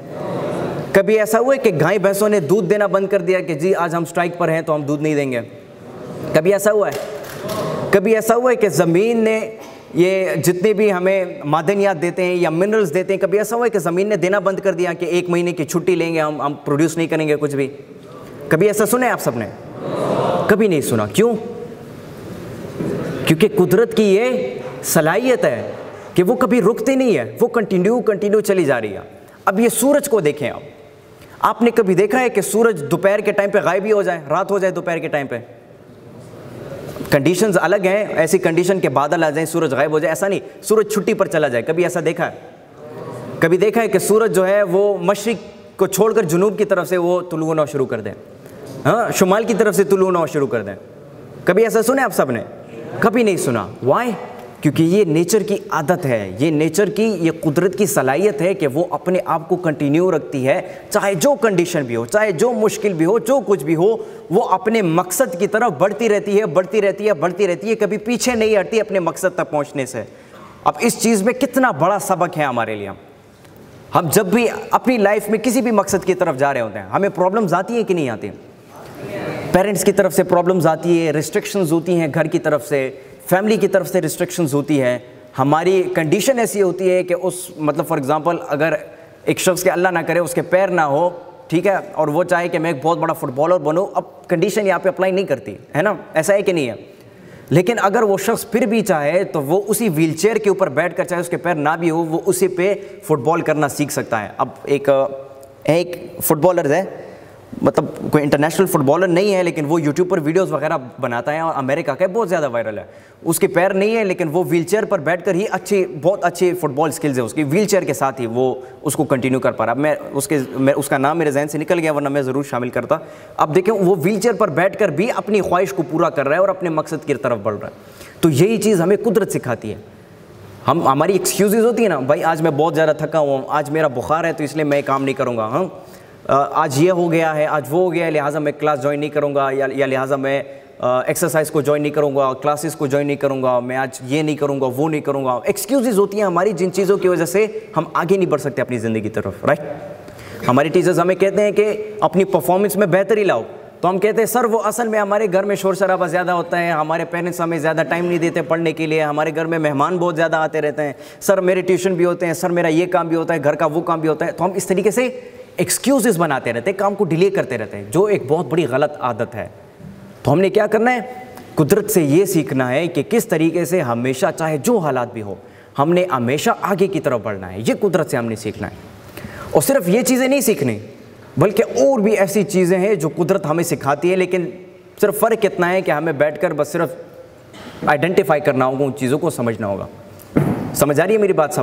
कभी ऐसा हुआ है कि गाय भैंसों ने दूध देना बंद कर दिया कि जी आज हम स्ट्राइक पर हैं तो हम दूध नहीं देंगे? कभी ऐसा हुआ है? कभी ऐसा हुआ है कि ज़मीन ने ये जितने भी हमें मादनियात देते हैं या मिनरल्स देते हैं, कभी ऐसा हुआ है कि ज़मीन ने देना बंद कर दिया कि 1 महीने की छुट्टी लेंगे, हम प्रोड्यूस नहीं करेंगे कुछ भी? कभी ऐसा सुना है आप सबने? कभी नहीं सुना। क्यों? क्योंकि कुदरत की ये सलाहियत है कि वो कभी रुकती नहीं है, वो कंटिन्यू चली जा रही है। अब ये सूरज को देखें, आपने कभी देखा है कि सूरज दोपहर के टाइम पे गायब ही हो जाए, रात हो जाए दोपहर के टाइम पे? कंडीशंस अलग हैं, ऐसी कंडीशन के बादल आ जाए, सूरज गायब हो जाए, ऐसा नहीं। सूरज छुट्टी पर चला जाए, कभी ऐसा देखा है? कभी देखा है कि सूरज जो है वो मशरिक को छोड़कर जुनूब की तरफ से वो तुलू होना शुरू कर दें, हाँ, शुमाल की तरफ से तुलू होना शुरू कर दें? कभी ऐसा सुने आप सब ने? कभी नहीं सुना। वाई? क्योंकि ये नेचर की आदत है, ये नेचर की, ये कुदरत की सलाहियत है कि वो अपने आप को कंटिन्यू रखती है, चाहे जो कंडीशन भी हो, चाहे जो मुश्किल भी हो, जो कुछ भी हो, वो अपने मकसद की तरफ बढ़ती रहती है, बढ़ती रहती है, बढ़ती रहती है, कभी पीछे नहीं हटती अपने मकसद तक पहुंचने से। अब इस चीज़ में कितना बड़ा सबक है हमारे लिए। हम जब भी अपनी लाइफ में किसी भी मकसद की तरफ जा रहे होते हैं, हमें प्रॉब्लम्स आती हैं कि नहीं आती? पेरेंट्स की तरफ से प्रॉब्लम्स आती है, रिस्ट्रिक्शंस होती हैं, घर की तरफ से, फैमिली की तरफ से रिस्ट्रिक्शंस होती है, हमारी कंडीशन ऐसी होती है कि उस मतलब फॉर एग्जांपल अगर एक शख्स के अल्लाह ना करे उसके पैर ना हो, ठीक है, और वो चाहे कि मैं एक बहुत बड़ा फुटबॉलर बनूं, अब कंडीशन यहाँ पे अप्लाई नहीं करती है ना, ऐसा है कि नहीं है? लेकिन अगर वो शख्स फिर भी चाहे तो वो उसी व्हीलचेयर के ऊपर बैठ कर, चाहे उसके पैर ना भी हो, वो उसी पे फुटबॉल करना सीख सकता है। अब एक फुटबॉलर है, मतलब कोई इंटरनेशनल फुटबॉलर नहीं है, लेकिन वो यूट्यूब पर वीडियोस वगैरह बनाता है और अमेरिका का बहुत ज़्यादा वायरल है। उसके पैर नहीं है लेकिन वो व्हीलचेयर पर बैठकर ही बहुत अच्छी फुटबॉल स्किल्स है उसकी, व्हीलचेयर के साथ ही वो उसको कंटिन्यू कर पा रहा। मैं उसका नाम मेरे जहन से निकल गया, वरना मैं ज़रूर शामिल करता। अब देखें, वो व्हीलचेयर पर बैठकर भी अपनी ख्वाहिश को पूरा कर रहा है और अपने मकसद की तरफ बढ़ रहा है। तो यही चीज़ हमें कुदरत सिखाती है। हमारी एक्सक्यूज़ेस होती है ना, भाई आज मैं बहुत ज़्यादा थका हुआ हूँ, आज मेरा बुखार है तो इसलिए मैं काम नहीं करूँगा, हाँ, आज ये हो गया है, आज वो हो गया है, लिहाजा मैं क्लास ज्वाइन नहीं करूँगा, या लिहाजा मैं एक्सरसाइज को ज्वाइन नहीं करूँगा, क्लासेस को ज्वाइन नहीं करूँगा, मैं आज ये नहीं करूँगा, वो नहीं करूँगा। एक्सक्यूज़ेस होती हैं हमारी, जिन चीज़ों की वजह से हम आगे नहीं बढ़ सकते अपनी ज़िंदगी की तरफ, राइट। हमारे टीचर्स हमें कहते हैं कि अपनी परफॉर्मेंस में बेहतरी लाओ, तो हम कहते हैं सर वो असल में हमारे घर में शोर शराबा ज़्यादा होता है, हमारे पेरेंट्स हमें ज़्यादा टाइम नहीं देते पढ़ने के लिए, हमारे घर में मेहमान बहुत ज़्यादा आते रहते हैं, सर मेरे ट्यूशन भी होते हैं, सर मेरा ये काम भी होता है, घर का वो काम भी होता है। तो हम इस तरीके से एक्सक्यूजेस बनाते रहते हैं, काम को डिले करते रहते हैं, जो एक बहुत बड़ी गलत आदत है। तो हमने क्या करना है? कुदरत से ये सीखना है कि किस तरीके से हमेशा, चाहे जो हालात भी हो, हमने हमेशा आगे की तरफ बढ़ना है। ये कुदरत से हमने सीखना है। और सिर्फ ये चीज़ें नहीं सीखनी, बल्कि और भी ऐसी चीज़ें हैं जो कुदरत हमें सिखाती है, लेकिन सिर्फ फ़र्क इतना है कि हमें बैठकर बस सिर्फ आइडेंटिफाई करना होगा, उन चीज़ों को समझना होगा। समझ आ रही है मेरी बात?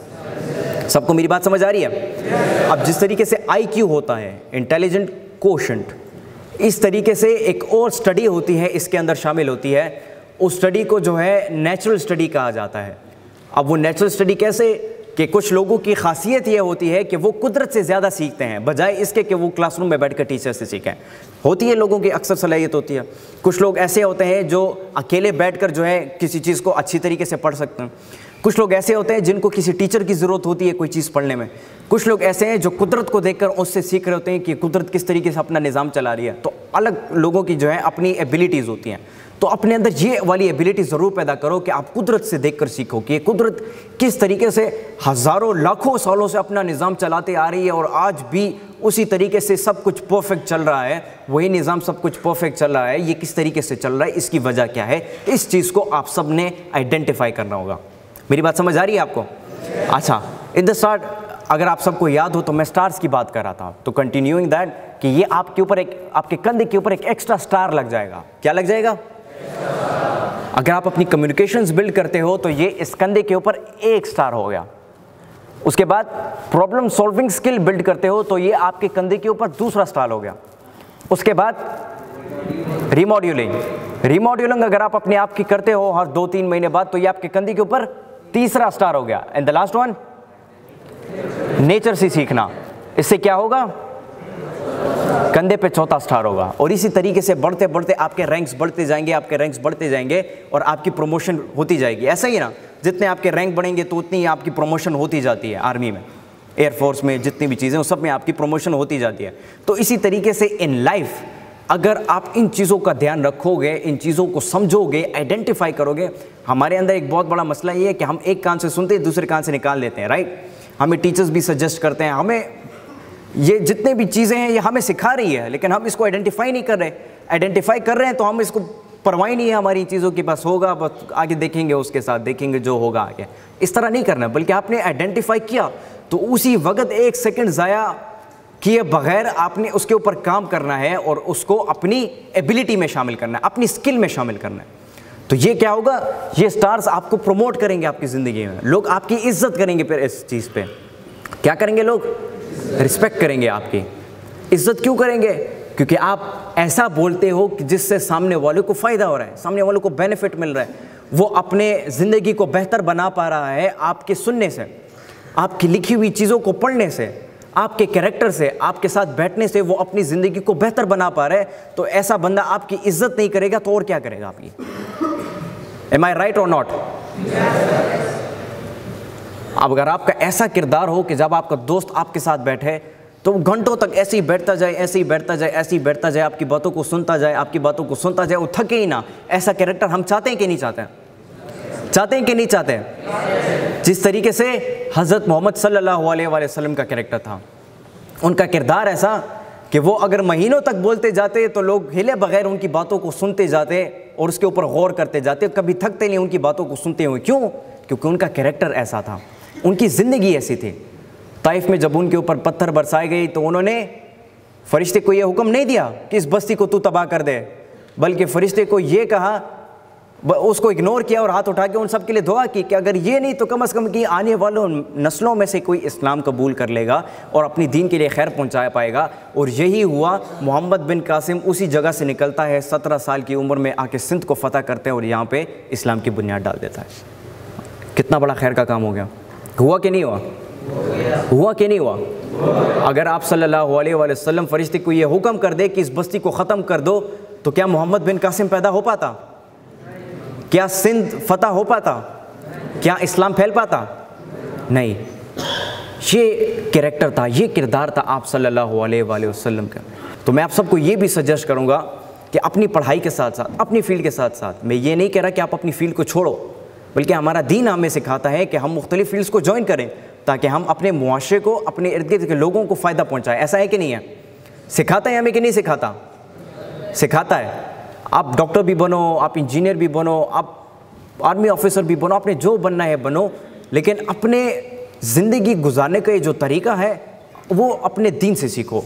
सबको मेरी बात समझ आ रही है? अब जिस तरीके से IQ होता है, इंटेलिजेंट कोशेंट, इस तरीके से एक और स्टडी होती है, इसके अंदर शामिल होती है। उस स्टडी को जो है नेचुरल स्टडी कहा जाता है। अब वो नेचुरल स्टडी कैसे, कि कुछ लोगों की खासियत ये होती है कि वो कुदरत से ज़्यादा सीखते हैं बजाय इसके कि वो क्लासरूम में बैठकर टीचर से सीखें। होती है लोगों की अक्सर सलाहियत होती है। कुछ लोग ऐसे होते हैं जो अकेले बैठकर जो है किसी चीज़ को अच्छी तरीके से पढ़ सकते हैं। कुछ लोग ऐसे होते हैं जिनको किसी टीचर की ज़रूरत होती है कोई चीज़ पढ़ने में। कुछ लोग ऐसे हैं जो कुदरत को देखकर उससे सीख रहे होते हैं कि कुदरत किस तरीके से अपना निज़ाम चला रही है। तो अलग लोगों की जो है अपनी एबिलिटीज़ होती हैं। तो अपने अंदर ये वाली एबिलिटी ज़रूर पैदा करो कि आप कुदरत से देखकर सीखो कि कुदरत किस तरीके से हज़ारों लाखों सालों से अपना निज़ाम चलाते आ रही है और आज भी उसी तरीके से सब कुछ परफेक्ट चल रहा है। वही निज़ाम सब कुछ परफेक्ट चल रहा है, ये किस तरीके से चल रहा है, इसकी वजह क्या है, इस चीज़ को आप सब ने आइडेंटिफाई करना होगा। मेरी बात समझ आ रही है आपको? अच्छा, इन द स्टार्ट अगर आप सबको याद हो तो मैं स्टार्स की बात कर रहा था, तो कंटिन्यूइंग दैट कि ये आपके ऊपर आपके कंधे के ऊपर एक एक्स्ट्रा स्टार लग जाएगा। क्या लग जाएगा? अगर आप अपनी कम्युनिकेशंस बिल्ड करते हो तो ये इस कंधे के ऊपर एक स्टार हो गया। उसके बाद प्रॉब्लम सॉल्विंग स्किल बिल्ड करते हो तो ये आपके कंधे के ऊपर दूसरा स्टार हो गया। उसके बाद रिमॉड्यूलिंग अगर आप अपने आप की करते हो हर 2-3 महीने बाद तो ये आपके कंधे के ऊपर तीसरा स्टार हो गया। And the last one, nature से सीखना, इससे क्या होगा? कंधे पे चौथा स्टार होगा। और इसी तरीके से बढ़ते बढ़ते आपके रैंक्स बढ़ते जाएंगे और आपकी प्रमोशन होती जाएगी। ऐसा ही ना, जितने आपके रैंक बढ़ेंगे तो उतनी आपकी प्रमोशन होती जाती है। आर्मी में, एयरफोर्स में, जितनी भी चीज़ें उस सब में आपकी प्रमोशन होती जाती है। तो इसी तरीके से इन लाइफ अगर आप इन चीज़ों का ध्यान रखोगे, इन चीज़ों को समझोगे, आइडेंटिफाई करोगे। हमारे अंदर एक बहुत बड़ा मसला ये है कि हम एक कान से सुनते हैं दूसरे कान से निकाल लेते हैं, राइट। हमें टीचर्स भी सजेस्ट करते हैं, हमें ये जितने भी चीज़ें हैं ये हमें सिखा रही है, लेकिन हम इसको आइडेंटिफाई नहीं कर रहे। आइडेंटिफाई कर रहे हैं तो हम इसको परवाह नहीं है हमारी चीज़ों की, बस होगा, बस आगे देखेंगे, उसके साथ देखेंगे जो होगा आगे। इस तरह नहीं करना, बल्कि आपने आइडेंटिफाई किया तो उसी वक्त 1 सेकंड ज़ाया किए बगैर आपने उसके ऊपर काम करना है और उसको अपनी एबिलिटी में शामिल करना है, अपनी स्किल में शामिल करना है। तो ये क्या होगा? ये स्टार्स आपको प्रमोट करेंगे आपकी ज़िंदगी में। लोग आपकी इज्जत करेंगे फिर इस चीज़ पे। क्या करेंगे लोग? रिस्पेक्ट करेंगे आपकी। इज्जत क्यों करेंगे? क्योंकि आप ऐसा बोलते हो कि जिससे सामने वाले को फ़ायदा हो रहा है, सामने वाले को बेनिफिट मिल रहा है, वो अपने ज़िंदगी को बेहतर बना पा रहा है आपके सुनने से, आपकी लिखी हुई चीज़ों को पढ़ने से, आपके कैरेक्टर से, आपके साथ बैठने से वो अपनी ज़िंदगी को बेहतर बना पा रहा है। तो ऐसा बंदा आपकी इज्जत नहीं करेगा तो और क्या करेगा आपकी? Am I right or not? अब अगर आपका ऐसा किरदार हो कि जब आपका दोस्त आपके साथ बैठे तो घंटों तक ऐसे ही बैठता जाए, आपकी बातों को सुनता जाए, वो थके ही ना, ऐसा कैरेक्टर हम चाहते हैं कि नहीं चाहते हैं? जिस तरीके से हज़रत मोहम्मद सल्लल्लाहु अलैहि वसल्लम का कैरेक्टर था, उनका किरदार ऐसा कि वो अगर महीनों तक बोलते जाते तो लोग हिले बगैर उनकी बातों को सुनते जाते और उसके ऊपर गौर करते जाते, कभी थकते नहीं उनकी बातों को सुनते हुए। क्यों? क्योंकि उनका कैरेक्टर ऐसा था, उनकी ज़िंदगी ऐसी थी। ताइफ में जब उनके ऊपर पत्थर बरसाए गए तो उन्होंने फरिश्ते को ये हुक्म नहीं दिया कि इस बस्ती को तू तबाह कर दे, बल्कि फरिश्ते को ये कहा, उसको इग्नोर किया और हाथ उठा के उन सब के लिए दुआ की कि अगर ये नहीं तो कम से कम कि आने वालों नस्लों में से कोई इस्लाम कबूल कर लेगा और अपनी दीन के लिए खैर पहुंचा पाएगा। और यही हुआ। मोहम्मद बिन कासिम उसी जगह से निकलता है, 17 साल की उम्र में आके सिंध को फतह करते हैं और यहाँ पे इस्लाम की बुनियाद डाल देता है। कितना बड़ा खैर का काम हो गया। हुआ कि नहीं हुआ? हुआ कि नहीं हुआ? अगर आप सल्लल्लाहु अलैहि वसल्लम फरिश्ते को ये हुक्म कर दे कि इस बस्ती को ख़त्म कर दो, तो क्या मोहम्मद बिन कासिम पैदा हो पाता? क्या सिंध फतह हो पाता? क्या इस्लाम फैल पाता? नहीं। ये कैरेक्टर था, ये किरदार था आप सल्लल्लाहु अलैहि वसल्लम का। तो मैं आप सबको ये भी सजेस्ट करूँगा कि अपनी पढ़ाई के साथ साथ, अपनी फील्ड के साथ साथ, मैं ये नहीं कह रहा कि आप अपनी फील्ड को छोड़ो, बल्कि हमारा दीन हमें सिखाता है कि हम मुख्तलिफ फील्ड्स को ज्वाइन करें ताकि हम अपने मुआशरे को, अपने इर्द गिर्द के लोगों को फ़ायदा पहुँचाएँ। ऐसा है कि नहीं है? सिखाता है हमें कि नहीं सिखाता? सिखाता है। आप डॉक्टर भी बनो, आप इंजीनियर भी बनो, आप आर्मी ऑफिसर भी बनो, आपने जो बनना है बनो, लेकिन अपने ज़िंदगी गुजारने का ये जो तरीका है वो अपने दीन से सीखो,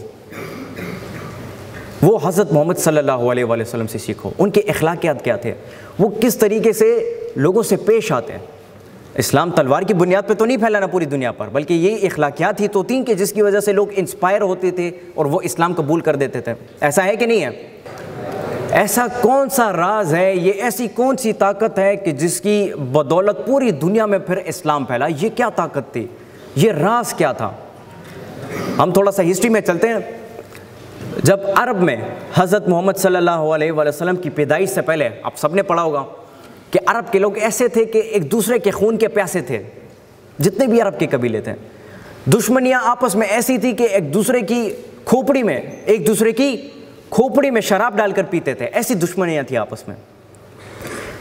वो हज़रत मोहम्मद सल्लल्लाहु अलैहि वसल्लम से सीखो। उनके अखलाकियात क्या थे, वो किस तरीके से लोगों से पेश आते हैं। इस्लाम तलवार की बुनियाद पे तो नहीं फैलाना पूरी दुनिया पर, बल्कि यही अखलाकियात ही तो थी कि जिसकी वजह से लोग इंस्पायर होते थे और वो इस्लाम कबूल कर देते थे। ऐसा है कि नहीं है? ऐसा कौन सा राज है, ये ऐसी कौन सी ताकत है कि जिसकी बदौलत पूरी दुनिया में फिर इस्लाम फैला? ये क्या ताकत थी? ये राज क्या था? हम थोड़ा सा हिस्ट्री में चलते हैं। जब अरब में हज़रत मोहम्मद सल्लल्लाहु अलैहि वसल्लम की पैदाइश से पहले, आप सबने पढ़ा होगा कि अरब के लोग ऐसे थे कि एक दूसरे के खून के प्यासे थे। जितने भी अरब के कबीले थे, दुश्मनियाँ आपस में ऐसी थी कि एक दूसरे की खोपड़ी में शराब डालकर पीते थे। ऐसी दुश्मनियाँ थी आपस में।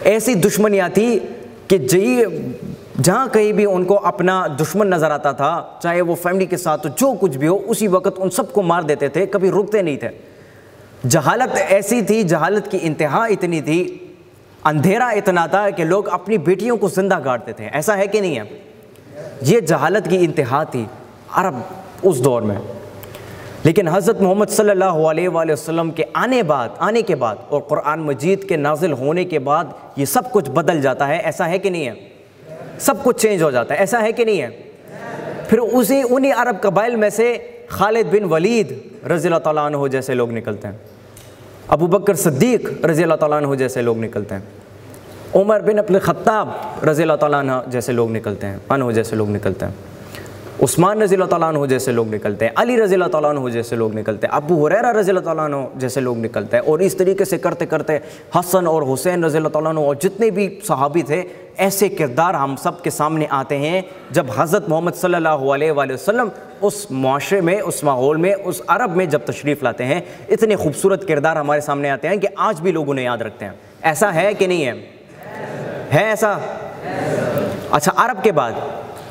ऐसी दुश्मनियाँ थी कि जहाँ कहीं भी उनको अपना दुश्मन नज़र आता था, चाहे वो फैमिली के साथ हो, जो कुछ भी हो, उसी वक्त उन सबको मार देते थे, कभी रुकते नहीं थे। जहालत ऐसी थी, जहालत की इंतहा इतनी थी, अंधेरा इतना था कि लोग अपनी बेटियों को जिंदा गाड़ते थे। ऐसा है कि नहीं है? ये जहालत की इंतहा थी अरब उस दौर में। लेकिन हज़रत मोहम्मद सल्लल्लाहु अलैहि वसल्लम के आने के बाद और कुरान मजीद के नाजिल होने के बाद ये सब कुछ बदल जाता है। ऐसा है कि नहीं है? सब कुछ चेंज हो जाता है। ऐसा है कि नहीं है? फिर उन्हीं अरब कबाइल में से खालिद बिन वलीद रज़ियल्लाहु तआला अन्हु जैसे लोग निकलते हैं, अबू बकर सिद्दीक रज़ियल्लाहु तआला अन्हु जैसे लोग निकलते हैं, उमर बिन अब्दुल खत्ताब रज़ियल्लाहु तआला अन्हु जैसे लोग निकलते हैं, उस्मान रज़ियल्लाहु तआला अन्हु जैसे लोग निकलते हैं, अली रज़ियल्लाहु तआला अन्हु जैसे लोग निकलते हैं, अबू हुरैरा रज़ियल्लाहु तआला अन्हु जैसे लोग निकलते हैं। और इस तरीके से करते करते हसन और हुसैन रज़ियल्लाहु तआला अन्हु और जितने भी सहाबी थे, ऐसे किरदार हम सब के सामने आते हैं जब हज़रत मोहम्मद सल्लल्लाहु अलैहि वसल्लम उस माशरे में, उस माहौल में, उस अरब में जब तशरीफ़ लाते हैं। इतने खूबसूरत किरदार हमारे सामने आते हैं कि आज भी लोग उन्हें याद रखते हैं। ऐसा है कि नहीं है? है ऐसा? अच्छा, अरब के बाद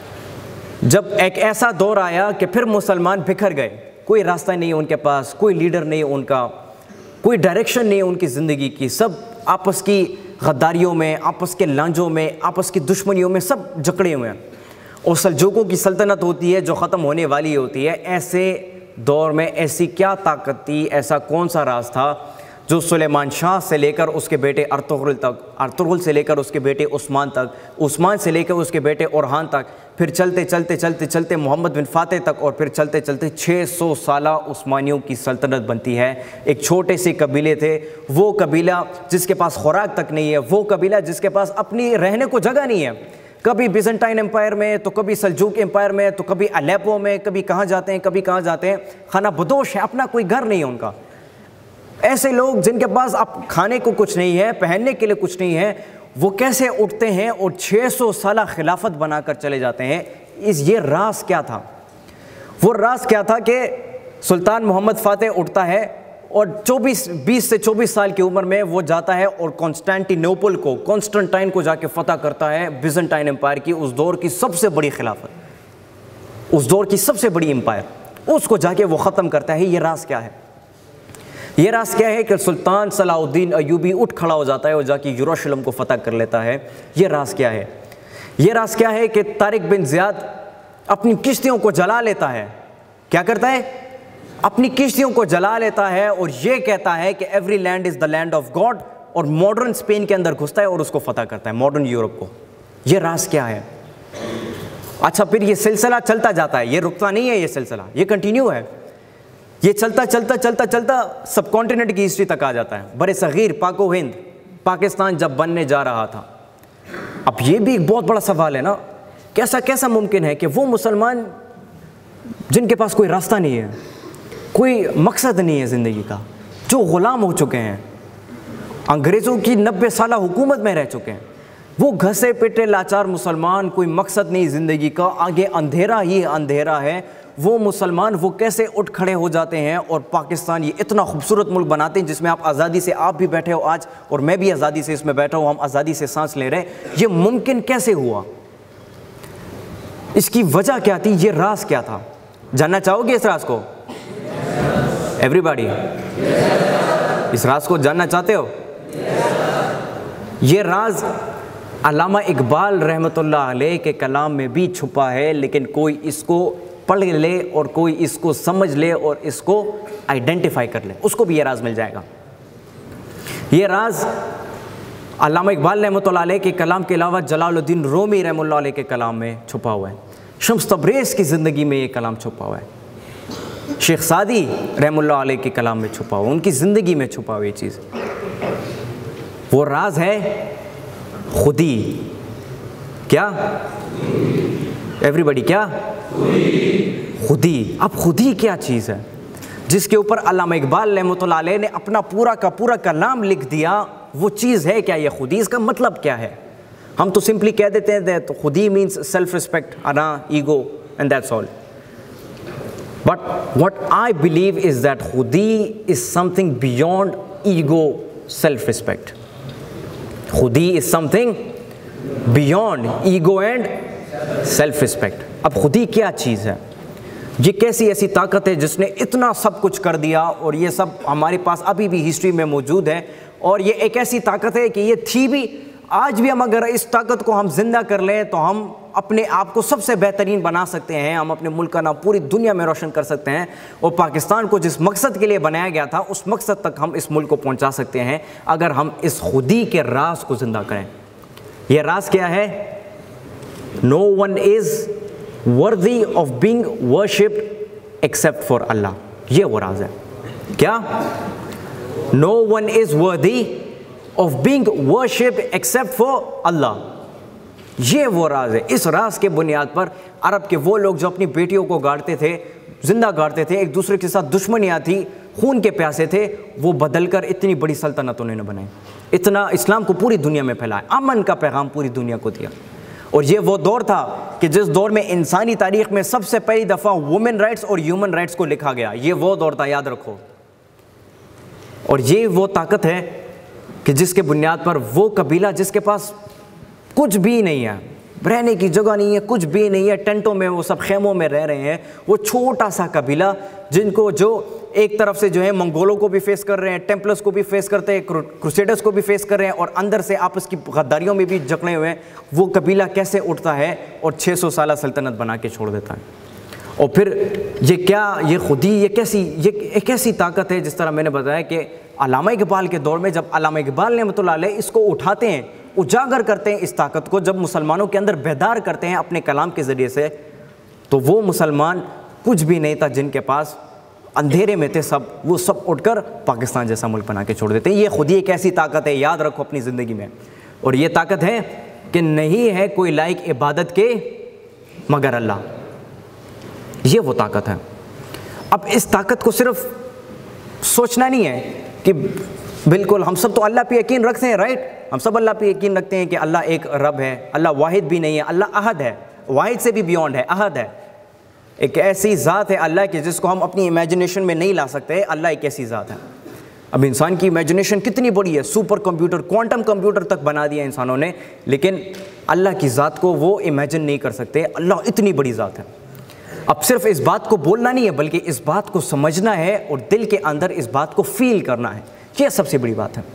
जब एक ऐसा दौर आया कि फिर मुसलमान बिखर गए, कोई रास्ता नहीं उनके पास, कोई लीडर नहीं उनका, कोई डायरेक्शन नहीं उनकी ज़िंदगी की, सब आपस की गद्दारियों में, आपस के लांझों में, आपस की दुश्मनियों में सब जकड़े हुए हैं। और सल्जूकों की सल्तनत होती है जो ख़त्म होने वाली होती है। ऐसे दौर में ऐसी क्या ताकत थी, ऐसा कौन सा राज था जो सुलेमान शाह से लेकर उसके बेटे अर्तुगरुल तक, अर्तुगरुल से लेकर उसके बेटे उस्मान तक, उस्मान से लेकर उसके बेटे ओरहान तक, फिर चलते चलते चलते चलते मोहम्मद बिन फातेह तक, और फिर चलते चलते 600 साला उस्मानियों की सल्तनत बनती है। एक छोटे से कबीले थे, वो कबीला जिसके पास खुराक तक नहीं है, वो कबीला जिसके पास अपनी रहने को जगह नहीं है, कभी बिजेंटाइन एम्पायर में, तो कभी सल्जूक एम्पायर में, तो कभी अलेपो में, कभी कहाँ जाते हैं, कभी कहाँ जाते हैं, खाना बदोश है, अपना कोई घर नहीं है उनका। ऐसे लोग जिनके पास अब खाने को कुछ नहीं है, पहनने के लिए कुछ नहीं है, वो कैसे उठते हैं और 600 साला खिलाफत बनाकर चले जाते हैं? ये राज क्या था? वो राज क्या था कि सुल्तान मोहम्मद फातेह उठता है और 20 से 24 साल की उम्र में वो जाता है और कॉन्स्टेंटिनोपल को, कॉन्स्टेंटाइन को जाके फतह करता है, बिजेंटाइन एम्पायर की, उस दौर की सबसे बड़ी खिलाफत, उस दौर की सबसे बड़ी एम्पायर, उसको जाके वो ख़त्म करता है। ये राज क्या है? ये राज क्या है कि सुल्तान सलाउद्दीन अयूबी उठ खड़ा हो जाता है और जाके यरूशलेम को फतह कर लेता है। ये राज क्या है? ये राज क्या है कि तारिक बिन ज़ियाद अपनी किश्तियों को जला लेता है। क्या करता है? अपनी किश्तियों को जला लेता है और ये कहता है कि every land is the land of God, और मॉडर्न स्पेन के अंदर घुसता है और उसको फतह करता है, मॉडर्न यूरोप को। ये राज क्या है? अच्छा, फिर ये सिलसिला चलता जाता है, ये रुकता नहीं है, ये सिलसिला ये कंटिन्यू है। ये चलता चलता चलता चलता सब कॉन्टिनेंट की हिस्ट्री तक आ जाता है। बड़े सगीर पाको हिंद, पाकिस्तान जब बनने जा रहा था। अब ये भी एक बहुत बड़ा सवाल है ना, कैसा मुमकिन है कि वो मुसलमान जिनके पास कोई रास्ता नहीं है, कोई मकसद नहीं है ज़िंदगी का, जो ग़ुलाम हो चुके हैं, अंग्रेज़ों की 90 साला हुकूमत में रह चुके हैं, वो घसे पिटे लाचार मुसलमान, कोई मकसद नहीं ज़िंदगी का, आगे अंधेरा ही अंधेरा है। वो मुसलमान वो कैसे उठ खड़े हो जाते हैं और पाकिस्तान ये इतना खूबसूरत मुल्क बनाते हैं जिसमें आप आज़ादी से, आप भी बैठे हो आज और मैं भी आज़ादी से इसमें बैठा हूँ, हम आज़ादी से सांस ले रहे हैं। ये मुमकिन कैसे हुआ? इसकी वजह क्या थी? ये राज क्या था? जानना चाहोगे इस राज को? एवरीबॉडी इस राज को जानना चाहते हो? ये राज अल्लामा इकबाल रहमतुल्लाह अलैह के कलाम में भी छुपा है, लेकिन कोई इसको पढ़ ले और कोई इसको समझ ले और इसको आइडेंटिफाई कर ले, उसको भी ये राज मिल जाएगा। ये राज अल्लामा इकबाल रहमतुल्लाह अलैह के कलाम के अलावा जलालुद्दीन रूमी रहमतुल्लाह अलैह के कलाम में छुपा हुआ है, शम्स तब्रेज़ की ज़िंदगी में ये कलाम छुपा हुआ है, शेख सादी रहमतुल्लाह अलैह के कलाम में छुपा हुआ, उनकी ज़िंदगी में छुपा हुआ ये चीज़। वो राज है खुदी। क्या? एवरीबॉडी क्या? खुदी। अब खुदी क्या चीज़ है जिसके ऊपर अल्लामा इकबाल रहमतुल्लाह अलैह ने अपना पूरा का पूरा कलाम लिख दिया? वो चीज़ है क्या ये खुदी? इसका मतलब क्या है? हम तो सिंपली कह देते हैं तो खुदी मीन्स सेल्फ रिस्पेक्ट, अना, ego and that's all. But what I believe is that खुदी is something beyond ego, self respect. खुदी is something beyond ego and self respect. अब खुदी क्या चीज़ है? ये कैसी ऐसी ताकत है जिसने इतना सब कुछ कर दिया और ये सब हमारे पास अभी भी हिस्ट्री में मौजूद है, और ये एक ऐसी ताकत है कि ये थी भी, आज भी हम अगर इस ताकत को हम जिंदा कर लें तो हम अपने आप को सबसे बेहतरीन बना सकते हैं, हम अपने मुल्क का नाम पूरी दुनिया में रोशन कर सकते हैं, और पाकिस्तान को जिस मकसद के लिए बनाया गया था उस मकसद तक हम इस मुल्क को पहुंचा सकते हैं अगर हम इस खुदी के राज को जिंदा करें। यह राज क्या है? No one is worthy of being worshipped except for Allah. ये वो राज है। क्या? No one is worthy of being worshipped except for Allah. ये वो राज है। इस राज के बुनियाद पर अरब के वो लोग जो अपनी बेटियों को गाड़ते थे, जिंदा गाड़ते थे, एक दूसरे के साथ दुश्मनियाँ थी, खून के प्यासे थे, वो बदलकर इतनी बड़ी सल्तनत उन्होंने बनाई, इतना इस्लाम को पूरी दुनिया में फैलाया, अमन का पैगाम पूरी दुनिया को दिया। और ये वो दौर था कि जिस दौर में इंसानी तारीख में सबसे पहली दफ़ा वुमेन राइट्स और ह्यूमन राइट्स को लिखा गया। ये वो दौर था, याद रखो। और ये वो ताकत है कि जिसके बुनियाद पर वो कबीला जिसके पास कुछ भी नहीं है, रहने की जगह नहीं है, कुछ भी नहीं है, टेंटों में वो सब खेमों में रह रहे हैं, वो छोटा सा कबीला जिनको जो एक तरफ से जो है मंगोलों को भी फेस कर रहे हैं, टेम्पलर्स को भी फेस करते हैं, क्रूसेडर्स को भी फेस कर रहे हैं, और अंदर से आपस की गद्दारियों में भी जकड़े हुए हैं, वो कबीला कैसे उठता है और 600 साल सल्तनत बना के छोड़ देता है। और फिर ये क्या, ये खुदी, ये एक ऐसी ताकत है, जिस तरह मैंने बताया कि अल्लामा इकबाल के दौर में जब अल्लामा इकबाल रहमतुल्लाह अलैह इसको उठाते हैं, उजागर करते हैं इस ताकत को, जब मुसलमानों के अंदर बेदार करते हैं अपने कलाम के ज़रिए से, तो वो मुसलमान कुछ भी नहीं था जिनके पास, अंधेरे में थे सब, वो सब उठकर पाकिस्तान जैसा मुल्क बना के छोड़ देते हैं। ये खुद ही एक ऐसी ताकत है, याद रखो अपनी ज़िंदगी में। और ये ताकत है कि नहीं है कोई लायक इबादत के मगर अल्लाह। ये वो ताकत है। अब इस ताकत को सिर्फ सोचना नहीं है कि बिल्कुल हम सब तो अल्लाह पे यकीन रखते हैं, राइट? हम सब अल्लाह पे यकीन रखते हैं कि अल्लाह एक रब है, अल्लाह वाहिद भी नहीं है, अल्लाह अहद है, वाहिद से भी बियॉन्ड है, अहद है। एक ऐसी ज़ात है अल्लाह की जिसको हम अपनी इमेजिनेशन में नहीं ला सकते। अल्लाह एक ऐसी ज़ात है। अब इंसान की इमेजिनेशन कितनी बड़ी है, सुपर कंप्यूटर, क्वांटम कंप्यूटर तक बना दिया इंसानों ने, लेकिन अल्लाह की ज़ात को वो इमेजिन नहीं कर सकते। अल्लाह इतनी बड़ी ज़ात है। अब सिर्फ इस बात को बोलना नहीं है, बल्कि इस बात को समझना है और दिल के अंदर इस बात को फील करना है। यह सबसे बड़ी बात है।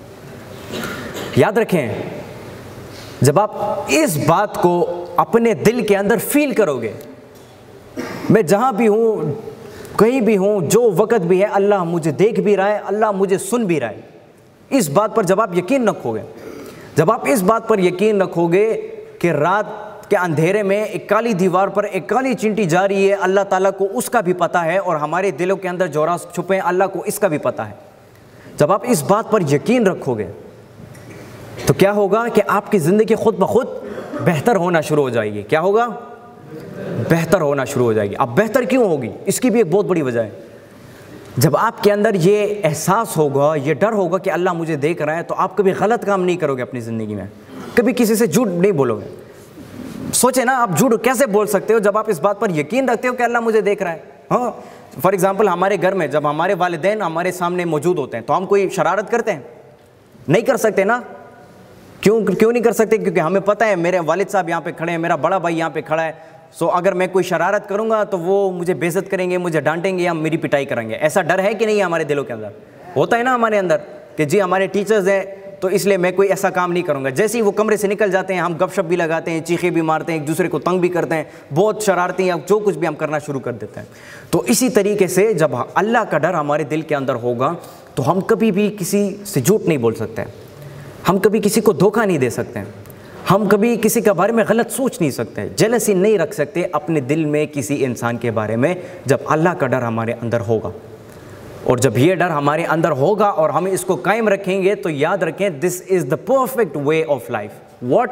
याद रखें, जब आप इस बात को अपने दिल के अंदर फील करोगे, मैं जहाँ भी हूँ, कहीं भी हूँ, जो वक़्त भी है, अल्लाह मुझे देख भी रहा है, अल्लाह मुझे सुन भी रहा है, इस बात पर जब आप यकीन रखोगे, जब आप इस बात पर यकीन रखोगे कि रात के अंधेरे में एक काली दीवार पर एक काली चींटी जा रही है, अल्लाह ताला को उसका भी पता है, और हमारे दिलों के अंदर जो राज छुपे हैं अल्लाह को इसका भी पता है। जब आप इस बात पर यकीन रखोगे तो क्या होगा कि आपकी ज़िंदगी खुद ब खुद बेहतर होना शुरू हो जाएगी। क्या होगा? बेहतर होना शुरू हो जाएगी। अब बेहतर क्यों होगी? इसकी भी एक बहुत बड़ी वजह है। जब आपके अंदर ये एहसास होगा, ये डर होगा कि अल्लाह मुझे देख रहा है, तो आप कभी गलत काम नहीं करोगे अपनी ज़िंदगी में, कभी किसी से झूठ नहीं बोलोगे। सोचे ना, आप झूठ कैसे बोल सकते हो जब आप इस बात पर यकीन रखते हो कि अल्लाह मुझे देख रहा है। हाँ, फॉर एग्जाम्पल, हमारे घर में जब हमारे वालिदैन हमारे सामने मौजूद होते हैं तो हम कोई शरारत करते हैं? नहीं कर सकते ना। क्यों नहीं कर सकते? क्योंकि हमें पता है मेरे वालिद साहब यहाँ पे खड़े हैं, मेरा बड़ा भाई यहाँ पे खड़ा है, सो अगर मैं कोई शरारत करूँगा तो वो मुझे बेइज्जत करेंगे, मुझे डांटेंगे या मेरी पिटाई करेंगे। ऐसा डर है कि नहीं? हमारे दिलों के अंदर होता है ना, हमारे अंदर, कि जी हमारे टीचर्स हैं तो इसलिए मैं कोई ऐसा काम नहीं करूँगा। जैसे ही वो कमरे से निकल जाते हैं, हम गपशप भी लगाते हैं, चीखे भी मारते हैं, एक दूसरे को तंग भी करते हैं, बहुत शरारती या जो कुछ भी हम करना शुरू कर देते हैं। तो इसी तरीके से जब अल्लाह का डर हमारे दिल के अंदर होगा तो हम कभी भी किसी से झूठ नहीं बोल सकते, हम कभी किसी को धोखा नहीं दे सकते, हम कभी किसी के बारे में गलत सोच नहीं सकते, जेलसी नहीं रख सकते अपने दिल में किसी इंसान के बारे में, जब अल्लाह का डर हमारे अंदर होगा। और जब ये डर हमारे अंदर होगा और हम इसको कायम रखेंगे तो याद रखें, this is the perfect way of life. What?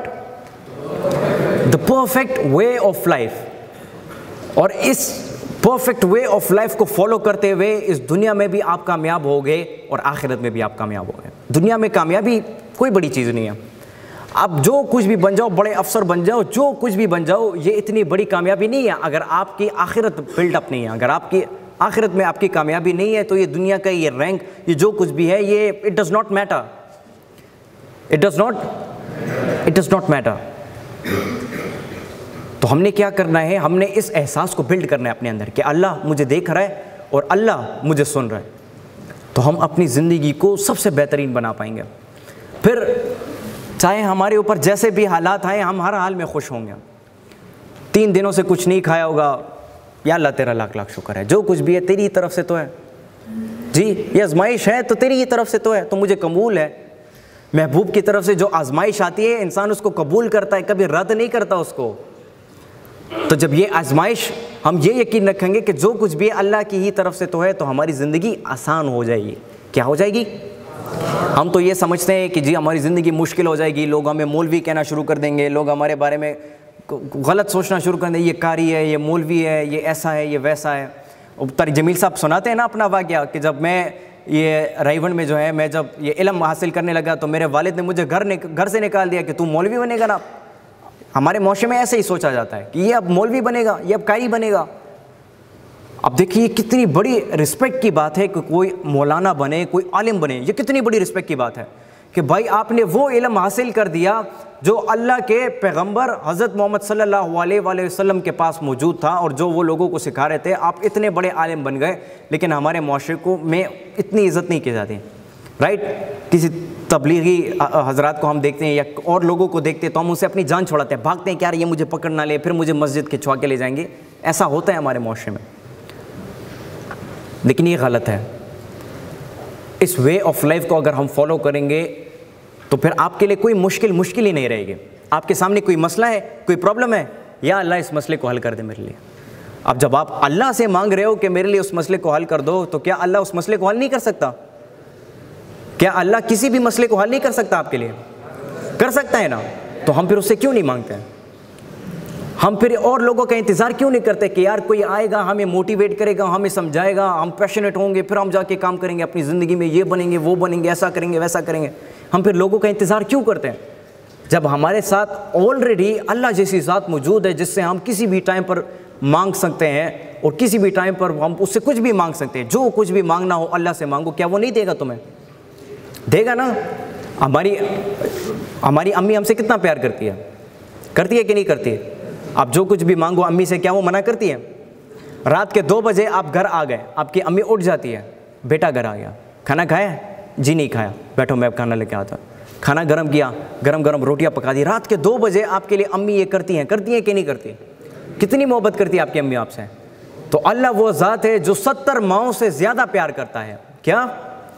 The perfect way of life. और इस परफेक्ट वे ऑफ लाइफ को फॉलो करते हुए इस दुनिया में भी आप कामयाब होगे और आखिरत में भी आप कामयाब होगे। दुनिया में कामयाबी कोई बड़ी चीज़ नहीं है। आप जो कुछ भी बन जाओ, बड़े अफसर बन जाओ, जो कुछ भी बन जाओ, ये इतनी बड़ी कामयाबी नहीं है अगर आपकी आखिरत बिल्डअप नहीं है। अगर आपकी आखिरत में आपकी कामयाबी नहीं है तो ये दुनिया का ये रैंक, ये जो कुछ भी है, ये it does not matter, it does not it does not matter. तो हमने क्या करना है, हमने इस एहसास को बिल्ड करना है अपने अंदर कि अल्लाह मुझे देख रहा है और अल्लाह मुझे सुन रहा है। तो हम अपनी ज़िंदगी को सबसे बेहतरीन बना पाएंगे। फिर चाहे हमारे ऊपर जैसे भी हालात आए, हम हर हाल में खुश होंगे। 3 दिनों से कुछ नहीं खाया होगा, या अल्लाह तेरा लाख लाख शुक्र है, जो कुछ भी है तेरी तरफ से तो है जी, ये आजमाइश है तो तेरी ही तरफ से तो है, तो मुझे कबूल है। महबूब की तरफ से जो आजमाइश आती है इंसान उसको कबूल करता है, कभी रद्द नहीं करता उसको। तो जब ये आजमाइश, हम ये यकीन रखेंगे कि जो कुछ भी है अल्लाह की ही तरफ से तो है, तो हमारी ज़िंदगी आसान हो जाएगी। क्या हो जाएगी? हम तो ये समझते हैं कि जी हमारी ज़िंदगी मुश्किल हो जाएगी, लोग हमें मौलवी कहना शुरू कर देंगे, लोग हमारे बारे में गलत सोचना शुरू कर देंगे, ये कारी है, ये मौलवी है, ये ऐसा है, ये वैसा है। तारी जमील साहब सुनाते हैं ना अपना वाक़या कि जब मैं ये रायवन में जो है, मैं जब ये इल्म हासिल करने लगा तो मेरे वालिद ने मुझे घर से निकाल दिया कि तू मौलवी बनेगा ना। हमारे माशरे में ऐसे ही सोचा जाता है कि ये अब मौलवी बनेगा, ये अब कारी बनेगा। अब देखिए कितनी बड़ी रिस्पेक्ट की बात है कि कोई मौलाना बने, कोई आलिम बने, ये कितनी बड़ी रिस्पेक्ट की बात है कि भाई आपने वो इल्म हासिल कर दिया जो अल्लाह के पैगंबर हज़रत मोहम्मद सल्लल्लाहु अलैहि वसल्लम के पास मौजूद था और जो वो लोगों को सिखा रहे थे। आप इतने बड़े आलिम बन गए, लेकिन हमारे माशरे को में इतनी इज़्ज़त नहीं की जाती, राइट। किसी तबलीगी हजरात को हम देखते हैं या और लोगों को देखते हैं तो हम उनसे अपनी जान छुड़ाते हैं, भागते हैं कि यार ये मुझे पकड़ ना ले, फिर मुझे मस्जिद खिंचवा के ले जाएंगे। ऐसा होता है हमारे माशरे में, लेकिन ये गलत है। इस वे ऑफ लाइफ को अगर हम फॉलो करेंगे तो फिर आपके लिए कोई मुश्किल ही नहीं रहेगी। आपके सामने कोई मसला है, कोई प्रॉब्लम है, या अल्लाह इस मसले को हल कर दे मेरे लिए। अब जब आप अल्लाह से मांग रहे हो कि मेरे लिए उस मसले को हल कर दो, तो क्या अल्लाह उस मसले को हल नहीं कर सकता? क्या अल्लाह किसी भी मसले को हल नहीं कर सकता? आपके लिए कर सकता है ना। तो हम फिर उससे क्यों नहीं मांगते हैं? हम फिर और लोगों का इंतज़ार क्यों नहीं करते कि यार कोई आएगा, हमें मोटिवेट करेगा, हमें समझाएगा, हम पैशनेट होंगे, फिर हम जाके काम करेंगे, अपनी ज़िंदगी में ये बनेंगे, वो बनेंगे, ऐसा करेंगे, वैसा करेंगे। हम फिर लोगों का इंतज़ार क्यों करते हैं जब हमारे साथ ऑलरेडी अल्लाह जैसी ज़ात मौजूद है जिससे हम किसी भी टाइम पर मांग सकते हैं और किसी भी टाइम पर हम उससे कुछ भी मांग सकते हैं। जो कुछ भी मांगना हो अल्लाह से मांगो, क्या वो नहीं देगा तुम्हें? देगा ना। हमारी अम्मी हमसे कितना प्यार करती है कि नहीं करती है? आप जो कुछ भी मांगो अम्मी से, क्या वो मना करती है? रात के 2 बजे आप घर आ गए, आपकी अम्मी उठ जाती है, बेटा घर आ गया, खाना खाया? जी नहीं खाया, बैठो मैं खाना लेके आता। खाना गर्म किया, गरम गरम रोटियां पका दी। रात के 2 बजे आपके लिए अम्मी ये करती हैं कि नहीं करती? कितनी मोहब्बत करती है आपकी अम्मी आपसे। तो अल्लाह वो ज़ात है जो 70 माओं से ज़्यादा प्यार करता है। क्या?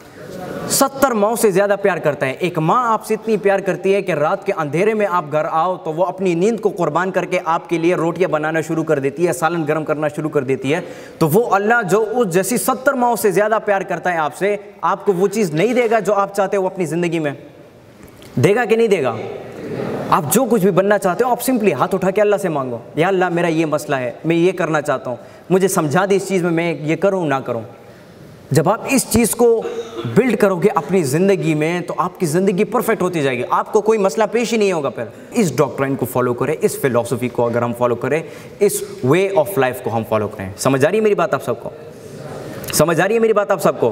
70 माओं से ज़्यादा प्यार करता है। एक माँ आपसे इतनी प्यार करती है कि रात के अंधेरे में आप घर आओ तो वो अपनी नींद को कुर्बान करके आपके लिए रोटियां बनाना शुरू कर देती है, सालन गर्म करना शुरू कर देती है। तो वो अल्लाह जो उस जैसी 70 माओं से ज़्यादा प्यार करता है आपसे, आपको वो चीज़ नहीं देगा जो आप चाहते हो अपनी ज़िंदगी में? देगा कि नहीं देगा? आप जो कुछ भी बनना चाहते हो, आप सिंपली हाथ उठा के अल्लाह से मांगो, या अल्लाह मेरा ये मसला है, मैं ये करना चाहता हूँ, मुझे समझा दे इस चीज़ में, मैं ये करूँ ना करूँ। जब आप इस चीज़ को बिल्ड करोगे अपनी ज़िंदगी में तो आपकी ज़िंदगी परफेक्ट होती जाएगी, आपको कोई मसला पेश ही नहीं होगा। फिर इस डॉक्ट्राइन को फॉलो करें, इस फिलॉसफी को अगर हम फॉलो करें, इस वे ऑफ लाइफ को हम फॉलो करें। समझ आ रही है मेरी बात आप सबको? समझ आ रही है मेरी बात आप सबको?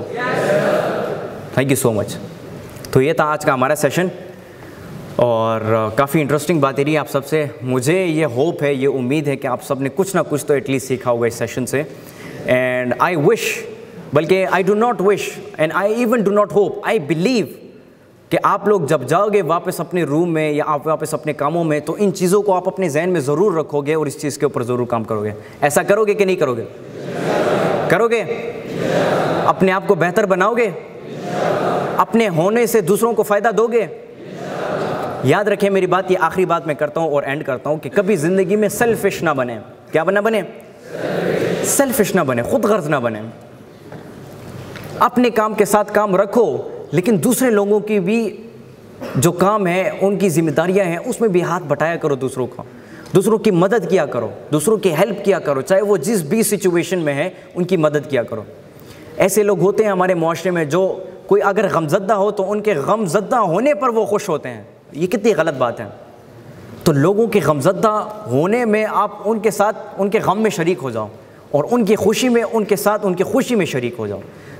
Thank you so much. तो ये था आज का हमारा सेशन और काफ़ी इंटरेस्टिंग बातें रही आप सबसे। मुझे ये होप है, ये उम्मीद है कि आप सब ने कुछ ना कुछ तो एटलीस्ट सीखा होगा इस सेशन से। एंड आई विश, बल्कि I do not wish and I even do not hope, I believe कि आप लोग जब जाओगे वापस अपने रूम में या आप वापस अपने कामों में तो इन चीज़ों को आप अपने जहन में ज़रूर रखोगे और इस चीज़ के ऊपर ज़रूर काम करोगे। ऐसा करोगे कि नहीं करोगे? करोगे? अपने आप को बेहतर बनाओगे? अपने होने से दूसरों को फ़ायदा दोगे? याद रखें मेरी बात, ये आखिरी बात मैं करता हूँ और एंड करता हूँ कि कभी ज़िंदगी में सेल्फिश ना बने। क्या बना बने? सेल्फिश ना बने, खुद गर्ज ना बने। अपने काम के साथ काम रखो, लेकिन दूसरे लोगों की भी जो काम है, उनकी जिम्मेदारियां हैं, उसमें भी हाथ बटाया करो दूसरों का। दूसरों की मदद किया करो, दूसरों की हेल्प किया करो, चाहे वो जिस भी सिचुएशन में है उनकी मदद किया करो। ऐसे लोग होते हैं हमारे माशरे में जो कोई अगर गमज़दा हो तो उनके गमज़दा होने पर वो खुश होते हैं। ये कितनी गलत बात है। तो लोगों के गमज़दा होने में आप उनके साथ उनके गम में शरीक हो जाओ और उनकी खुशी में उनके साथ उनकी खुशी में शरीक हो जाओ।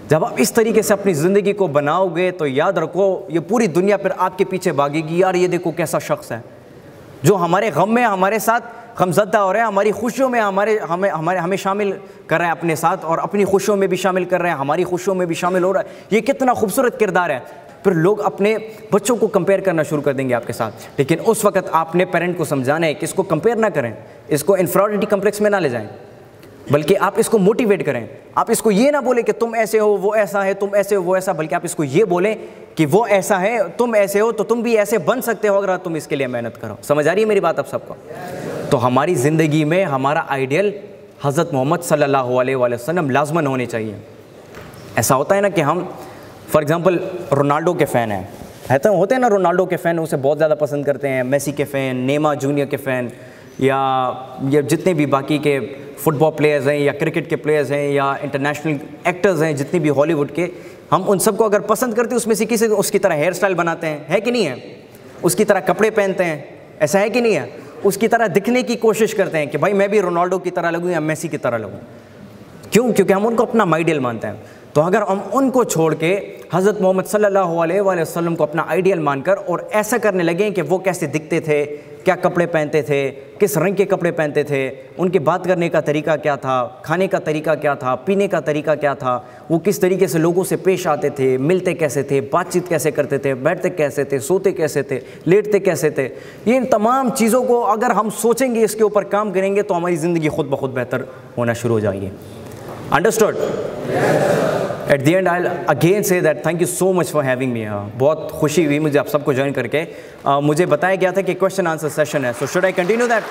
जब आप इस तरीके से अपनी ज़िंदगी को बनाओगे तो याद रखो ये पूरी दुनिया फिर आपके पीछे भागेगी, यार ये देखो कैसा शख्स है जो हमारे गम में हमारे साथ गमज़दा हो रहा है, हमारी खुशियों में हमें शामिल कर रहा है अपने साथ, और अपनी खुशियों में भी शामिल कर रहे हैं, हमारी खुशियों में भी शामिल हो रहा है। ये कितना खूबसूरत किरदार है। फिर लोग अपने बच्चों को कंपेयर करना शुरू कर देंगे आपके साथ, लेकिन उस वक्त आपने पेरेंट को समझाना है कि इसको कंपेयर ना करें, इसको इन्फीरियरिटी कम्प्लेक्स में ना ले जाएं, बल्कि आप इसको मोटिवेट करें। आप इसको ये ना बोले कि तुम ऐसे हो वो ऐसा है, तुम ऐसे हो वो ऐसा, बल्कि आप इसको ये बोलें कि वो ऐसा है तुम ऐसे हो, तो तुम भी ऐसे बन सकते हो अगर तुम इसके लिए मेहनत करो। समझ आ रही है मेरी बात आप सबको? तो हमारी ज़िंदगी में हमारा आइडियल हज़रत मोहम्मद सल्लल्लाहु अलैहि वसल्लम लाज़मन होने चाहिए। ऐसा होता है ना कि हम फॉर एग्ज़ाम्पल रोनाल्डो के फ़ैन हैं, है तो होते हैं ना, रोनाल्डो के फ़ैन उसे बहुत ज़्यादा पसंद करते हैं, मेसी के फ़ैन, नेमा जूनियर के फ़ैन, या जितने भी बाकी के फुटबॉल प्लेयर्स हैं या क्रिकेट के प्लेयर्स हैं या इंटरनेशनल एक्टर्स हैं जितने भी हॉलीवुड के, हम उन सबको अगर पसंद करते हैं उसमें से किसी उसकी तरह हेयर स्टाइल बनाते हैं, है कि नहीं है? उसकी तरह कपड़े पहनते हैं, ऐसा है कि नहीं है? उसकी तरह दिखने की कोशिश करते हैं कि भाई मैं भी रोनाल्डो की तरह लगूँ या मेसी की तरह लगूँ। क्यों? क्योंकि हम उनको अपना आइडियल मानते हैं। तो अगर हम उनको छोड़ के हज़रत मोहम्मद सल्लल्लाहु अलैहि वसल्लम को अपना आइडियल मानकर और ऐसा करने लगे कि वो कैसे दिखते थे, क्या कपड़े पहनते थे, किस रंग के कपड़े पहनते थे, उनके बात करने का तरीका क्या था, खाने का तरीका क्या था, पीने का तरीका क्या था, वो किस तरीके से लोगों से पेश आते थे, मिलते कैसे थे, बातचीत कैसे करते थे, बैठते कैसे थे, सोते कैसे थे, लेटते कैसे थे, ये तमाम चीज़ों को अगर हम सोचेंगे, इसके ऊपर काम करेंगे तो हमारी ज़िंदगी खुद ब खुद बेहतर होना शुरू हो जाएगी। Understood? At the end I again say that thank you so much for having me. बहुत खुशी हुई मुझे आप सबको ज्वाइन करके। मुझे बताया गया था कि क्वेश्चन आंसर सेशन है, so should I continue that?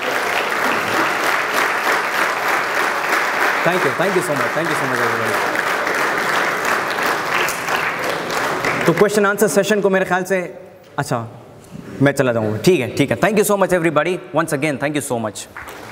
Thank you so much everybody. तो क्वेश्चन आंसर सेशन को मेरे ख्याल से अच्छा मैं चला जाऊँगा, ठीक है। Thank you so much everybody, once again thank you so much.